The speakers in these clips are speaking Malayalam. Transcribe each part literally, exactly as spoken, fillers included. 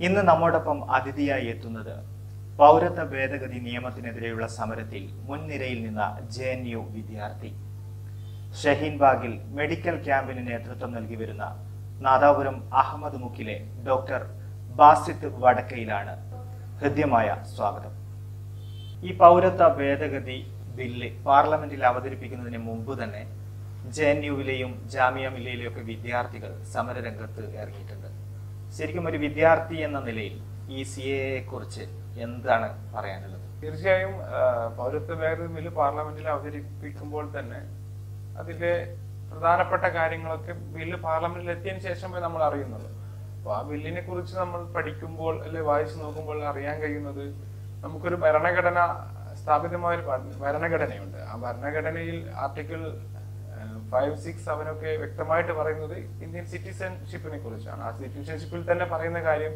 ഇന്ന് നമ്മോടൊപ്പം അതിഥിയായി എത്തുന്നത് പൗരത്വ ഭേദഗതി നിയമത്തിനെതിരെയുള്ള സമരത്തിൽ മുൻനിരയിൽ നിന്ന ജെ എൻ യു വിദ്യാർത്ഥി. ഷഹീൻബാഗിൽ മെഡിക്കൽ ക്യാമ്പിന് നേതൃത്വം നൽകി വരുന്ന നാദാപുരം അഹമ്മദ് മുക്കിലെ ഡോക്ടർ ബാസിത്ത് വടക്കയിലാണ്. ഹൃദ്യമായ സ്വാഗതം. ഈ പൗരത്വ ഭേദഗതി ബില്ല് പാർലമെന്റിൽ അവതരിപ്പിക്കുന്നതിന് മുമ്പ് തന്നെ ജെ എൻ യുവിലെയും ജാമിയ മില്ലയിലെയും ഒക്കെ വിദ്യാർത്ഥികൾ സമരരംഗത്ത് ഇറങ്ങിയിട്ടുണ്ട്. ശരിക്കും ഒരു വിദ്യാർത്ഥി എന്ന നിലയിൽ ഈ സി എ കുറിച്ച് എന്താണ് പറയാനുള്ളത്? തീർച്ചയായും പൗരത്വ ഭേദഗതി ബില്ല് പാർലമെന്റിൽ അവതരിപ്പിക്കുമ്പോൾ തന്നെ അതിലെ പ്രധാനപ്പെട്ട കാര്യങ്ങളൊക്കെ ബില്ല് പാർലമെന്റിൽ എത്തിയതിനു ശേഷമേ നമ്മൾ അറിയുന്നുള്ളൂ. അപ്പൊ ആ ബില്ലിനെ കുറിച്ച് നമ്മൾ പഠിക്കുമ്പോൾ അല്ലെ വായിച്ചു നോക്കുമ്പോൾ അറിയാൻ കഴിയുന്നത് നമുക്കൊരു ഭരണഘടന സ്ഥാപിതമായ ഒരു ഭരണഘടനയുണ്ട്. ആ ഭരണഘടനയിൽ ആർട്ടിക്കിൾ ഫൈവ് സിക്സ് സെവനൊക്കെ വ്യക്തമായിട്ട് പറയുന്നത് ഇന്ത്യൻ സിറ്റിസൺഷിപ്പിനെ കുറിച്ചാണ്. ആ സിറ്റിസൺഷിപ്പിൽ തന്നെ പറയുന്ന കാര്യം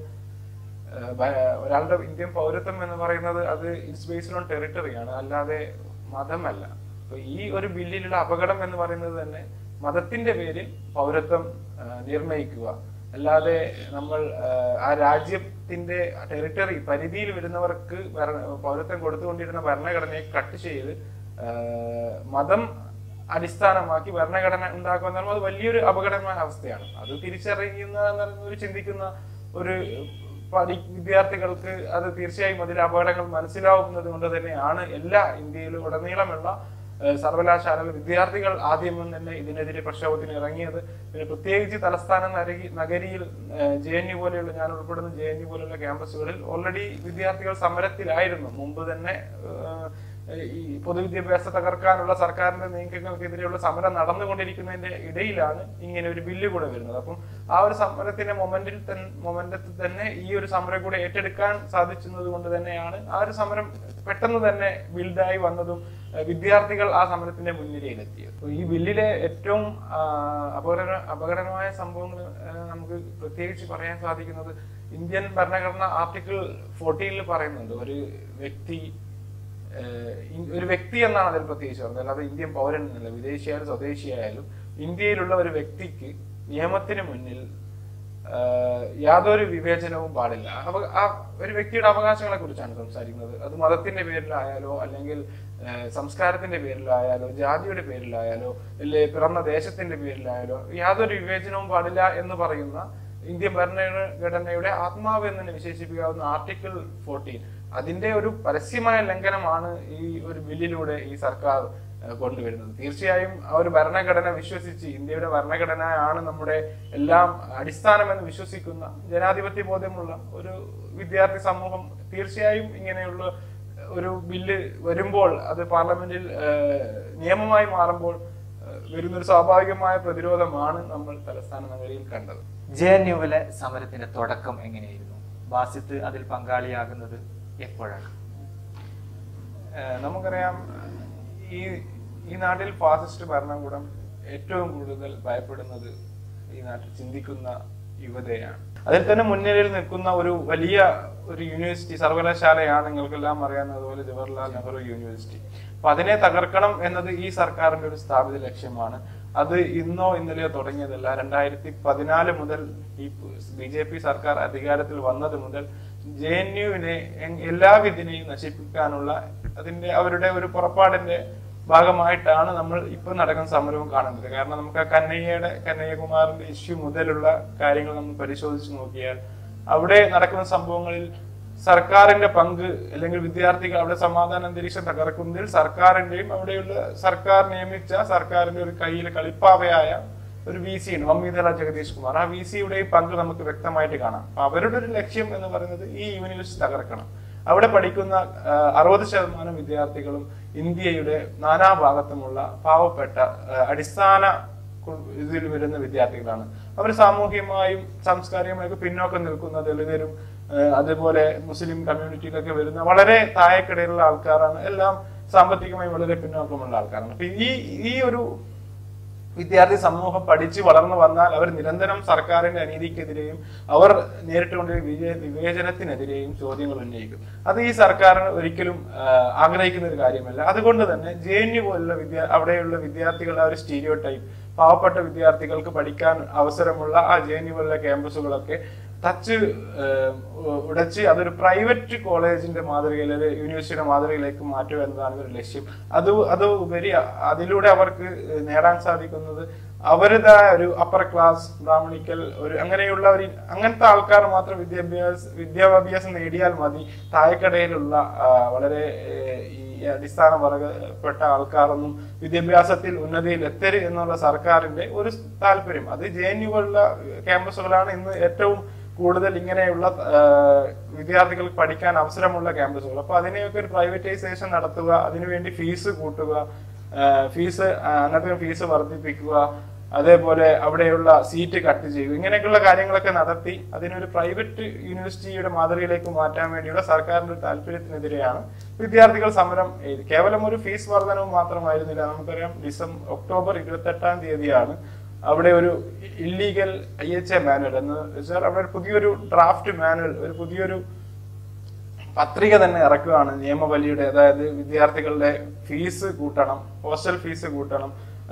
ഒരാളുടെ ഇന്ത്യൻ പൗരത്വം എന്ന് പറയുന്നത് അത് ഇറ്റ്സ് ബേസ്ഡ് ഓൺ ടെറിട്ടറിയാണ്, അല്ലാതെ മതമല്ല. അപ്പൊ ഈ ഒരു ബില്ലിലുള്ള അപകടം എന്ന് പറയുന്നത് തന്നെ മതത്തിന്റെ പേരിൽ പൗരത്വം നിർണയിക്കുക, അല്ലാതെ നമ്മൾ ആ രാജ്യത്തിന്റെ ടെറിട്ടറി പരിധിയിൽ വരുന്നവർക്ക് പൗരത്വം കൊടുത്തുകൊണ്ടിരുന്ന ഭരണഘടനയെ കട്ട് ചെയ്ത് മതം അടിസ്ഥാനമാക്കി ഭരണഘടന ഉണ്ടാക്കുക എന്ന് പറയുമ്പോൾ അത് വലിയൊരു അപകടമായ അവസ്ഥയാണ്. അത് തിരിച്ചറിയുന്ന ഒരു ചിന്തിക്കുന്ന ഒരു പഠി വിദ്യാർത്ഥികൾക്ക് അത് തീർച്ചയായും അതിലെ അപകടങ്ങൾ മനസ്സിലാവുന്നത് കൊണ്ട് തന്നെയാണ് എല്ലാ ഇന്ത്യയിലും ഉടനീളമുള്ള സർവകലാശാലകൾ വിദ്യാർത്ഥികൾ ആദ്യം തന്നെ ഇതിനെതിരെ പ്രക്ഷോഭത്തിന് ഇറങ്ങിയത്. പിന്നെ പ്രത്യേകിച്ച് തലസ്ഥാന നഗരിയിൽ ജെ എൻ യു പോലെയുള്ള ഞാൻ ഉൾപ്പെടുന്ന ജെ എൻ യു പോലെയുള്ള ക്യാമ്പസുകളിൽ ഓൾറെഡി വിദ്യാർത്ഥികൾ സമരത്തിലായിരുന്നു. മുമ്പ് തന്നെ ഈ പൊതുവിദ്യാഭ്യാസം തകർക്കാനുള്ള സർക്കാരിന്റെ നീക്കങ്ങൾക്കെതിരെയുള്ള സമരം നടന്നുകൊണ്ടിരിക്കുന്നതിന്റെ ഇടയിലാണ് ഇങ്ങനെ ഒരു ബില്ല് കൂടെ വരുന്നത്. അപ്പം ആ ഒരു സമരത്തിന്റെ മൊമെന്റിൽ തന്നെ മൊമെന്റത്തിൽ തന്നെ ഈ ഒരു സമരം കൂടെ ഏറ്റെടുക്കാൻ സാധിച്ചത് കൊണ്ട് തന്നെയാണ് ആ ഒരു സമരം പെട്ടെന്ന് തന്നെ ബിൽഡായി വന്നതും വിദ്യാർത്ഥികൾ ആ സമരത്തിന്റെ മുൻനിരയിലെത്തിയത്. ഈ ബില്ലിലെ ഏറ്റവും അപകട അപകടകരമായ സംഭവങ്ങൾ നമുക്ക് പ്രത്യേകിച്ച് പറയാൻ സാധിക്കുന്നത് ഇന്ത്യൻ ഭരണഘടന ആർട്ടിക്കിൾ ഫോർട്ടീനിൽ പറയുന്നുണ്ട് ഒരു വ്യക്തി ഒരു വ്യക്തി എന്നാണ് അതിൽ പ്രത്യേകിച്ച് പറഞ്ഞത്, അല്ലാതെ ഇന്ത്യൻ പൗരൻ എന്നല്ല. വിദേശിയായാലും സ്വദേശിയായാലും ഇന്ത്യയിലുള്ള ഒരു വ്യക്തിക്ക് നിയമത്തിന് മുന്നിൽ യാതൊരു വിവേചനവും പാടില്ല. ആ ഒരു വ്യക്തിയുടെ അവകാശങ്ങളെ കുറിച്ചാണ് സംസാരിക്കുന്നത്. അത് മതത്തിന്റെ പേരിലായാലോ അല്ലെങ്കിൽ സംസ്കാരത്തിന്റെ പേരിലായാലോ ജാതിയുടെ പേരിലായാലോ അല്ലെ പിറന്ന ദേശത്തിന്റെ പേരിലായാലോ യാതൊരു വിവേചനവും പാടില്ല എന്ന് പറയുന്ന ഇന്ത്യൻ ഭരണഘടനയുടെ ആത്മാവ് എന്ന് തന്നെ വിശേഷിപ്പിക്കാവുന്ന ആർട്ടിക്കിൾ ഫോർട്ടീൻ, അതിന്റെ ഒരു പരസ്യമായ ലംഘനമാണ് ഈ ഒരു ബില്ലിലൂടെ ഈ സർക്കാർ കൊണ്ടുവരുന്നത്. തീർച്ചയായും ആ ഒരു ഭരണഘടന വിശ്വസിച്ച് ഇന്ത്യയുടെ ഭരണഘടനയാണ് നമ്മുടെ എല്ലാം അടിസ്ഥാനമെന്ന് വിശ്വസിക്കുന്ന ജനാധിപത്യ ബോധമുള്ള ഒരു വിദ്യാർത്ഥി സമൂഹം തീർച്ചയായും ഇങ്ങനെയുള്ള ഒരു ബില്ല് വരുമ്പോൾ അത് പാർലമെന്റിൽ നിയമമായി മാറുമ്പോൾ വരുന്നൊരു സ്വാഭാവികമായ പ്രതിരോധമാണ് നമ്മൾ തലസ്ഥാന നഗരിയിൽ കണ്ടത്. ജെ എൻ യുവിലെ സമരത്തിന്റെ തുടക്കം എങ്ങനെയായിരുന്നു? ബാസിത്ത് അതിൽ പങ്കാളിയാകുന്നത് എപ്പോഴാണ്? നമുക്കറിയാം, ഈ ഈ നാട്ടിൽ ഫാസിസ്റ്റ് ഭരണകൂടം ഏറ്റവും കൂടുതൽ ഭയപ്പെടുന്നത് ഈ നാട്ടിൽ ചിന്തിക്കുന്ന യുവതയാണ്. അതിൽ തന്നെ മുൻനിരയിൽ നിൽക്കുന്ന ഒരു വലിയ ഒരു യൂണിവേഴ്സിറ്റി സർവകലാശാലയാണ് നിങ്ങൾക്കെല്ലാം അറിയാവുന്നതുപോലെ ജവഹർലാൽ നെഹ്റു യൂണിവേഴ്സിറ്റി. അപ്പൊ അതിനെ തകർക്കണം എന്നത് ഈ സർക്കാരിന്റെ ഒരു സ്ഥാപിത ലക്ഷ്യമാണ്. അത് ഇന്നോ ഇന്നലെയോ തുടങ്ങിയതല്ല. രണ്ടായിരത്തി പതിനാല് മുതൽ ഈ ബി ജെ പി സർക്കാർ അധികാരത്തിൽ വന്നത് മുതൽ ജെ എൻ യുവിനെ എല്ലാ വിധിനെയും നശിപ്പിക്കാനുള്ള അതിന്റെ അവരുടെ ഒരു പുറപ്പാടിന്റെ ഭാഗമായിട്ടാണ് നമ്മൾ ഇപ്പൊ നടക്കുന്ന സമരവും കാണുന്നത്. കാരണം നമുക്ക് ആ കന്നയ്യയുടെ കന്നയ്യകുമാറിന്റെ ഇഷ്യൂ മുതലുള്ള കാര്യങ്ങൾ നമ്മൾ പരിശോധിച്ച് നോക്കിയാൽ അവിടെ നടക്കുന്ന സംഭവങ്ങളിൽ സർക്കാരിന്റെ പങ്ക് അല്ലെങ്കിൽ വിദ്യാർത്ഥികൾ അവിടെ സമാധാന അന്തരീക്ഷം തകർക്കുന്നതിൽ സർക്കാരിന്റെയും അവിടെയുള്ള സർക്കാർ നിയമിച്ച സർക്കാരിന്റെ ഒരു കയ്യിൽ കളിപ്പാവയായ ഒരു വി സി ഉണ്ട്, മമ്മീതല ജഗദീഷ് കുമാർ. ആ വി സിയുടെയും പങ്ക് നമുക്ക് വ്യക്തമായിട്ട് കാണാം. അവരുടെ ഒരു ലക്ഷ്യം എന്ന് പറയുന്നത് ഈ യൂണിവേഴ്സിറ്റി തകർക്കണം. അവിടെ പഠിക്കുന്ന അറുപത് ശതമാനം വിദ്യാർത്ഥികളും ഇന്ത്യയുടെ നാനാഭാഗത്തുമുള്ള പാവപ്പെട്ട അടിസ്ഥാന ഇതിൽ വരുന്ന വിദ്യാർത്ഥികളാണ്. അവർ സാമൂഹികമായും സാംസ്കാരികമായൊക്കെ പിന്നോക്കം നിൽക്കുന്ന ദളിതരും അതേപോലെ മുസ്ലിം കമ്മ്യൂണിറ്റിയിലൊക്കെ വരുന്ന വളരെ താഴെക്കിടയിലുള്ള ആൾക്കാരാണ്. എല്ലാം സാമ്പത്തികമായി വളരെ പിന്നോക്കമുള്ള ആൾക്കാരാണ്. അപ്പൊ ഈ ഈ ഒരു വിദ്യാർത്ഥി സമൂഹം പഠിച്ച് വളർന്നു വന്നാൽ അവർ നിരന്തരം സർക്കാരിന്റെ അനീതിക്കെതിരെയും അവർ നേരിട്ടുകൊണ്ടിരിക്കുന്ന വിവേചനത്തിനെതിരെയും ചോദ്യങ്ങൾ ഉന്നയിക്കും. അത് ഈ സർക്കാർ ഒരിക്കലും ആഗ്രഹിക്കുന്ന ഒരു കാര്യമല്ല. അതുകൊണ്ട് തന്നെ ജെ എൻ യു പോലുള്ള വിദ്യാ അവിടെയുള്ള വിദ്യാർത്ഥികളുടെ ഒരു സ്റ്റീരിയോ ടൈപ്പ് പാവപ്പെട്ട വിദ്യാർത്ഥികൾക്ക് പഠിക്കാൻ അവസരമുള്ള ആ ജെ എൻ യു പോലുള്ള ക്യാമ്പസുകളൊക്കെ തച്ച് ഉടച്ച് അതൊരു പ്രൈവറ്റ് കോളേജിന്റെ മാതൃകയിൽ ഒരു യൂണിവേഴ്സിറ്റിയുടെ മാതൃകയിലേക്ക് മാറ്റുക എന്നതാണ് ഇവരുടെ ലക്ഷ്യം. അത് അത് ഉപരി അതിലൂടെ അവർക്ക് നേടാൻ സാധിക്കുന്നത് അവരുടേതായ ഒരു അപ്പർ ക്ലാസ് ബ്രാഹ്മണിക്കൽ ഒരു അങ്ങനെയുള്ള ഒരു അങ്ങനത്തെ ആൾക്കാർ മാത്രം വിദ്യാഭ്യാസ വിദ്യാഭ്യാസം നേടിയാൽ മതി. താഴെക്കടയിലുള്ള വളരെ ഈ അടിസ്ഥാന വർഗപ്പെട്ട ആൾക്കാരൊന്നും വിദ്യാഭ്യാസത്തിൽ ഉന്നതിയിൽ എത്തരുത് എന്നുള്ള സർക്കാരിന്റെ ഒരു താല്പര്യം. അത് ജെ എൻ യു പോലുള്ള ക്യാമ്പസുകളാണ് ഇന്ന് ഏറ്റവും കൂടുതൽ ഇങ്ങനെയുള്ള വിദ്യാർത്ഥികൾക്ക് പഠിക്കാൻ അവസരമുള്ള ക്യാമ്പസുകൾ. അപ്പൊ അതിനെയൊക്കെ ഒരു പ്രൈവറ്റൈസേഷൻ നടത്തുക, അതിനുവേണ്ടി ഫീസ് കൂട്ടുക, ഫീസ് അന്നത്തെ ഫീസ് വർദ്ധിപ്പിക്കുക, അതേപോലെ അവിടെയുള്ള സീറ്റ് കട്ട് ചെയ്യുക, ഇങ്ങനെയൊക്കെയുള്ള കാര്യങ്ങളൊക്കെ നടത്തി അതിനൊരു പ്രൈവറ്റ് യൂണിവേഴ്സിറ്റിയുടെ മാതൃകയിലേക്ക് മാറ്റാൻ വേണ്ടിയുള്ള സർക്കാരിന്റെ താല്പര്യത്തിനെതിരെയാണ് വിദ്യാർത്ഥികൾ സമരം ചെയ്ത്. കേവലം ഒരു ഫീസ് വർധനവ് മാത്രമായിരുന്നില്ല. നമുക്കറിയാം ഡിസംബർ ഒക്ടോബർ ഇരുപത്തി എട്ടാം തീയതിയാണ് അവിടെ ഒരു illegal I H A manual എന്ന് വെച്ചാൽ അവിടെ ഒരു പുതിയൊരു ഡ്രാഫ്റ്റ് മാനുവൽ, ഒരു പുതിയൊരു പത്രിക തന്നെ ഇറക്കുകയാണ് നിയമവലിയുടെ. അതായത് വിദ്യാർത്ഥികളുടെ ഫീസ് കൂട്ടണം, ഹോസ്റ്റൽ ഫീസ് കൂട്ടണം,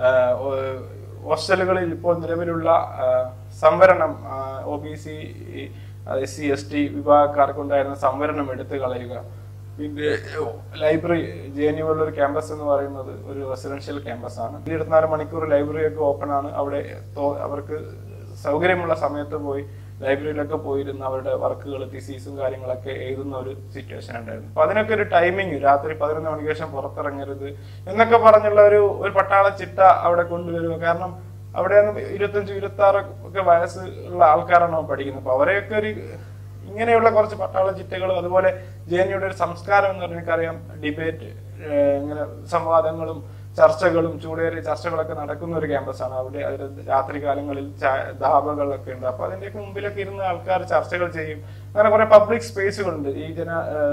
ഹോസ്റ്റലുകളിൽ ഇപ്പോൾ നിലവിലുള്ള സംവരണം O B C S C S T വിഭാഗക്കാർക്കുണ്ടായിരുന്ന സംവരണം എടുത്തു കളയുക. പിന്നെ ലൈബ്രറി ജെ എൻ യു ഉള്ള ഒരു ക്യാമ്പസ് എന്ന് പറയുന്നത് ഒരു റെസിഡൻഷ്യൽ ക്യാമ്പസ് ആണ്. ഇരുപത്തിനാല് മണിക്കൂർ ലൈബ്രറി ഒക്കെ ഓപ്പൺ ആണ്. അവിടെ അവർക്ക് സൗകര്യമുള്ള സമയത്ത് പോയി ലൈബ്രറിയിലൊക്കെ പോയിരുന്ന് അവരുടെ വർക്കുകൾ തിസീസും കാര്യങ്ങളൊക്കെ എഴുതുന്ന ഒരു സിറ്റുവേഷൻ ഉണ്ടായിരുന്നു. അപ്പൊ അതിനൊക്കെ ഒരു ടൈമിങ്, രാത്രി പതിനൊന്ന് മണിക്ക് ശേഷം പുറത്തിറങ്ങരുത് എന്നൊക്കെ പറഞ്ഞുള്ള ഒരു ഒരു പട്ടാള ചിട്ട അവിടെ കൊണ്ടുവരിക. കാരണം അവിടെ ഇരുപത്തഞ്ച് ഇരുപത്തി ആറ് ഒക്കെ വയസ്സുള്ള ആൾക്കാരാണ് പഠിക്കുന്നത്. അപ്പൊ അവരെയൊക്കെ ഒരു ഇങ്ങനെയുള്ള കുറച്ച് പട്ടാള ചിട്ടകളും അതുപോലെ ജെ എൻ യുടെ ഒരു സംസ്കാരം എന്ന് പറഞ്ഞാൽ എനിക്കറിയാം ഡിബേറ്റ്, ഇങ്ങനെ സംവാദങ്ങളും ചർച്ചകളും ചൂടേറിയ ചർച്ചകളൊക്കെ നടക്കുന്ന ഒരു ക്യാമ്പസാണ്. അവിടെ അതിൽ രാത്രി കാലങ്ങളിൽ ധാബകളൊക്കെ ഉണ്ട്. അപ്പൊ അതിന്റെയൊക്കെ മുമ്പിലൊക്കെ ഇരുന്ന് ആൾക്കാർ ചർച്ചകൾ ചെയ്യും. അങ്ങനെ കുറെ പബ്ലിക് സ്പേസുകളുണ്ട്. ഈ ജന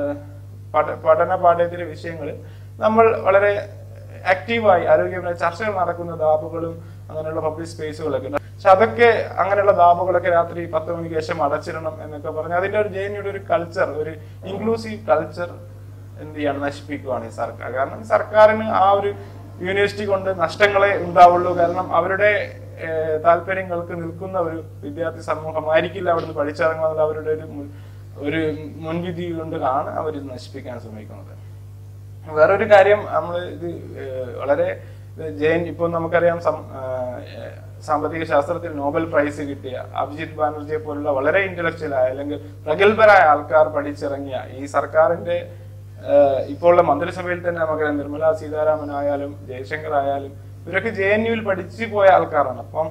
പഠന പാഠ്യേതര വിഷയങ്ങളിൽ നമ്മൾ വളരെ ആക്റ്റീവായി ആരോഗ്യപരമായ ചർച്ചകൾ നടക്കുന്ന ധാബുകളും അങ്ങനെയുള്ള പബ്ലിക് സ്പേസുകളൊക്കെ ഉണ്ട്. പക്ഷെ അതൊക്കെ അങ്ങനെയുള്ള ധാബുകളൊക്കെ രാത്രി പത്ത് മണിക്ക് ശേഷം അടച്ചിടണം എന്നൊക്കെ പറഞ്ഞ് അതിന്റെ ഒരു ജെ എൻ യുടെ ഒരു കൾച്ചർ, ഒരു ഇൻക്ലൂസീവ് കൾച്ചർ എന്ത് ചെയ്യാണ്, നശിപ്പിക്കുകയാണ് ഈ സർക്കാർ. കാരണം സർക്കാരിന് ആ ഒരു യൂണിവേഴ്സിറ്റി കൊണ്ട് നഷ്ടങ്ങളെ ഉണ്ടാവുള്ളൂ. കാരണം അവരുടെ താല്പര്യങ്ങൾക്ക് നിൽക്കുന്ന ഒരു വിദ്യാർത്ഥി സമൂഹമായിരിക്കില്ല അവിടുന്ന് പഠിച്ചിറങ്ങുന്നത്. അവരുടെ ഒരു ഒരു മുൻവിധി കൊണ്ടാണ് അവർ ഇത് നശിപ്പിക്കാൻ ശ്രമിക്കുന്നത്. വേറൊരു കാര്യം, നമ്മൾ ഇത് വളരെ ജെയിൻ ഇപ്പോൾ നമുക്കറിയാം സാമ്പത്തിക ശാസ്ത്രത്തിൽ നോബൽ പ്രൈസ് കിട്ടിയ അഭിജിത് ബാനർജിയെ പോലുള്ള വളരെ ഇന്റലക്ച്വൽ ആയ അല്ലെങ്കിൽ പ്രഗത്ഭരായ ആൾക്കാർ പഠിച്ചിറങ്ങിയ ഈ സർക്കാരിന്റെ ഇപ്പോഴുള്ള മന്ത്രിസഭയിൽ തന്നെ നമുക്കറിയാം നിർമ്മല സീതാരാമൻ ആയാലും ജയശങ്കർ ആയാലും ഇവരൊക്കെ ജെ എൻ യുവിൽ പഠിച്ചു പോയ ആൾക്കാരാണ്. അപ്പം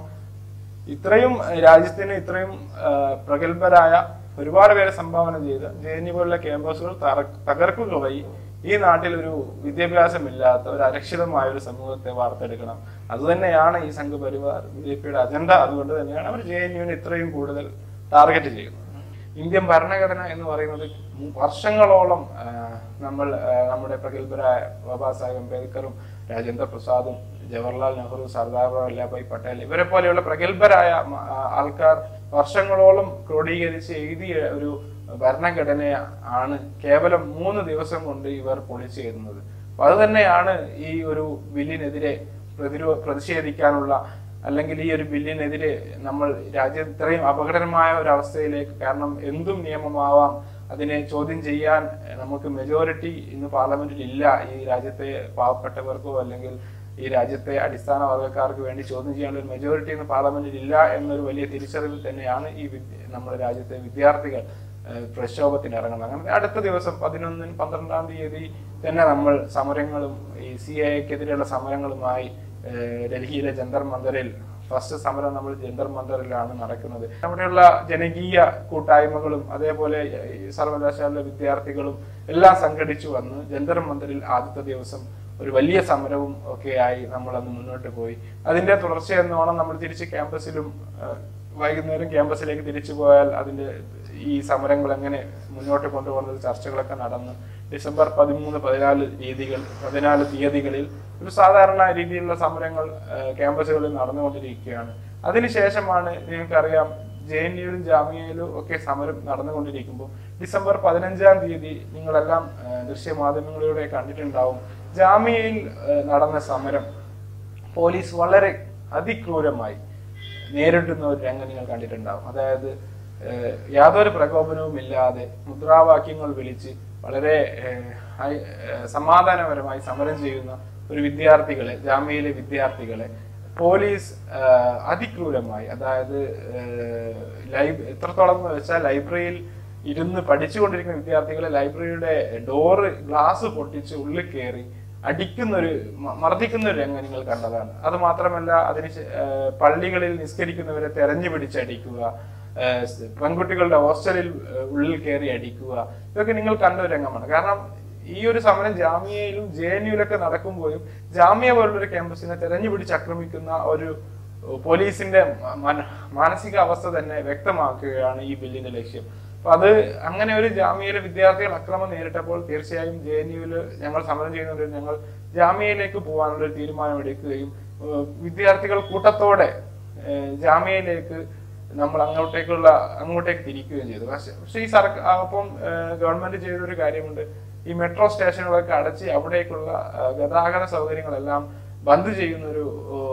ഇത്രയും രാജ്യത്തിന് ഇത്രയും പ്രഗത്ഭരായ ഒരുപാട് പേരെ സംഭാവന ചെയ്ത് ജെ എൻ യു പോലുള്ള ക്യാമ്പസുകൾ തകർക്കുക വഴി ഈ നാട്ടിൽ ഒരു വിദ്യാഭ്യാസമില്ലാത്ത ഒരു അരക്ഷിതമായ ഒരു സമൂഹത്തെ വാർത്തെടുക്കണം. അതുതന്നെയാണ് ഈ സംഘപരിവാർ ബി ജെ പിയുടെ അജണ്ട. അതുകൊണ്ട് തന്നെയാണ് അവർ ജെ എൻ യുവിനെ ഇത്രയും കൂടുതൽ ടാർഗറ്റ് ചെയ്യുന്നത്. ഇന്ത്യൻ ഭരണഘടന എന്ന് പറയുന്നത് വർഷങ്ങളോളം നമ്മൾ നമ്മുടെ പ്രഗത്ഭരായ ബാബാ സാഹേബ് അംബേദ്കറും രാജേന്ദ്ര പ്രസാദും ജവഹർലാൽ നെഹ്റു, സർദാർ വല്ലഭായ് പട്ടേൽ ഇവരെ പോലെയുള്ള പ്രഗത്ഭരായ ആൾക്കാർ വർഷങ്ങളോളം ക്രോഡീകരിച്ച് എഴുതിയ ഒരു ഭരണഘടന ആണ് കേവലം മൂന്ന് ദിവസം കൊണ്ട് ഇവർ പൊളിച്ചെഴുതുന്നത്. അപ്പൊ അത് തന്നെയാണ് ഈ ഒരു ബില്ലിനെതിരെ പ്രതിരോ പ്രതിഷേധിക്കാനുള്ള അല്ലെങ്കിൽ ഈ ഒരു ബില്ലിനെതിരെ നമ്മൾ രാജ്യം ഇത്രയും അപകടകരമായ ഒരു അവസ്ഥയിലേക്ക്, കാരണം എന്തും നിയമമാവാം, അതിനെ ചോദ്യം ചെയ്യാൻ നമുക്ക് മെജോറിറ്റി ഇന്ന് പാർലമെന്റിൽ ഇല്ല. ഈ രാജ്യത്തെ പാവപ്പെട്ടവർക്കോ അല്ലെങ്കിൽ ഈ രാജ്യത്തെ അടിസ്ഥാന വർഗ്ഗക്കാർക്ക് വേണ്ടി ചോദ്യം ചെയ്യാനുള്ള ഒരു മെജോറിറ്റി ഇന്ന് പാർലമെന്റിൽ ഇല്ല എന്നൊരു വലിയ തിരിച്ചറിവിൽ തന്നെയാണ് ഈ നമ്മുടെ രാജ്യത്തെ വിദ്യാർത്ഥികൾ പ്രക്ഷോഭത്തിന് ഇറങ്ങുന്നത്. അങ്ങനെ അടുത്ത ദിവസം പതിനൊന്നിന് പന്ത്രണ്ടാം തീയതി തന്നെ നമ്മൾ സമരങ്ങളും ഈ സി എ എക്കെതിരെയുള്ള സമരങ്ങളുമായി ഡൽഹിയിലെ ജന്തർ മന്ദറിൽ ഫസ്റ്റ് സമരം നമ്മൾ ജന്തർ മന്ദറിലാണ് നടക്കുന്നത്. അവിടെയുള്ള ജനകീയ കൂട്ടായ്മകളും അതേപോലെ സർവകലാശാല വിദ്യാർത്ഥികളും എല്ലാം സംഘടിച്ചു വന്ന് ജന്തർ മന്ദറിൽ ആദ്യത്തെ ദിവസം ഒരു വലിയ സമരവും ഒക്കെ ആയി നമ്മൾ അന്ന് മുന്നോട്ട് പോയി. അതിന്റെ തുടർച്ചയെന്നോണം നമ്മൾ തിരിച്ച് ക്യാമ്പസിലും വൈകുന്നേരം ക്യാമ്പസിലേക്ക് തിരിച്ചു പോയാൽ അതിന്റെ ഈ സമരങ്ങൾ എങ്ങനെ മുന്നോട്ട് കൊണ്ടുപോകുന്നത് ചർച്ചകളൊക്കെ നടന്ന് ഡിസംബർ പതിമൂന്ന് പതിനാല് രീതികൾ പതിനാല് തീയതികളിൽ ഒരു സാധാരണ രീതിയിലുള്ള സമരങ്ങൾ ക്യാമ്പസുകളിൽ നടന്നുകൊണ്ടിരിക്കുകയാണ്. അതിനുശേഷമാണ് നിങ്ങൾക്കറിയാം ജെ എൻ യുയിലും ജാമിയയിലും ഒക്കെ സമരം നടന്നുകൊണ്ടിരിക്കുമ്പോൾ ഡിസംബർ പതിനഞ്ചാം തീയതി നിങ്ങളെല്ലാം ദൃശ്യമാധ്യമങ്ങളിലൂടെ കണ്ടിട്ടുണ്ടാവും. ജാമിയയിൽ നടന്ന സമരം പോലീസ് വളരെ അതിക്രൂരമായി നേരിടുന്ന ഒരു രംഗം നിങ്ങൾ കണ്ടിട്ടുണ്ടാവും. അതായത് യാതൊരു പ്രകോപനവും ഇല്ലാതെ മുദ്രാവാക്യങ്ങൾ വിളിച്ച് വളരെ സമാധാനപരമായി സമരം ചെയ്യുന്ന ഒരു വിദ്യാർത്ഥികളെ, ജാമ്യയിലെ വിദ്യാർത്ഥികളെ പോലീസ് അതിക്രൂരമായി, അതായത് ലൈബ് എത്രത്തോളം എന്ന് വെച്ചാൽ ലൈബ്രറിയിൽ ഇരുന്ന് പഠിച്ചുകൊണ്ടിരിക്കുന്ന വിദ്യാർത്ഥികളെ ലൈബ്രറിയുടെ ഡോറ് ഗ്ലാസ് പൊട്ടിച്ച് ഉള്ളിൽ കയറി അടിക്കുന്ന ഒരു മർദ്ദിക്കുന്ന ഒരു രംഗം നിങ്ങൾ കണ്ടതാണ്. അത് മാത്രമല്ല, അതിന് പള്ളികളിൽ നിസ്കരിക്കുന്നവരെ തെരഞ്ഞു പിടിച്ചടിക്കുക, പെൺകുട്ടികളുടെ ഹോസ്റ്റലിൽ ഉള്ളിൽ കയറി അടിക്കുക, ഇതൊക്കെ നിങ്ങൾ കണ്ട ഒരു രംഗമാണ്. കാരണം ഈ ഒരു സമരം ജാമ്യയിലും ജെ എൻ യുയിലൊക്കെ നടക്കുമ്പോഴും ജാമ്യ പോലുള്ളൊരു ക്യാമ്പസിനെ തെരഞ്ഞു പിടിച്ച് ആക്രമിക്കുന്ന ഒരു പോലീസിന്റെ മാനസിക അവസ്ഥ തന്നെ വ്യക്തമാക്കുകയാണ് ഈ ബില്ലിന്റെ ലക്ഷ്യം. അപ്പൊ അത് അങ്ങനെ ഒരു ജാമ്യയിലെ വിദ്യാർത്ഥികൾ അക്രമം നേരിട്ടപ്പോൾ തീർച്ചയായും ജെ എൻ യുവിൽ ഞങ്ങൾ സമരം ചെയ്യുന്നവർ ഞങ്ങൾ ജാമ്യയിലേക്ക് പോകാനുള്ള ഒരു തീരുമാനം എടുക്കുകയും വിദ്യാർത്ഥികൾ കൂട്ടത്തോടെ ജാമ്യയിലേക്ക് നമ്മൾ അങ്ങോട്ടേക്കുള്ള അങ്ങോട്ടേക്ക് തിരിക്കുകയും ചെയ്തു. പക്ഷെ പക്ഷെ ഈ സർക്കാർ അപ്പം ഗവൺമെന്റ് ചെയ്തൊരു കാര്യമുണ്ട്. ഈ മെട്രോ സ്റ്റേഷനുകളൊക്കെ അടച്ച് അവിടേക്കുള്ള ഗതാഗത സൗകര്യങ്ങളെല്ലാം ബന്ദ് ചെയ്യുന്ന ഒരു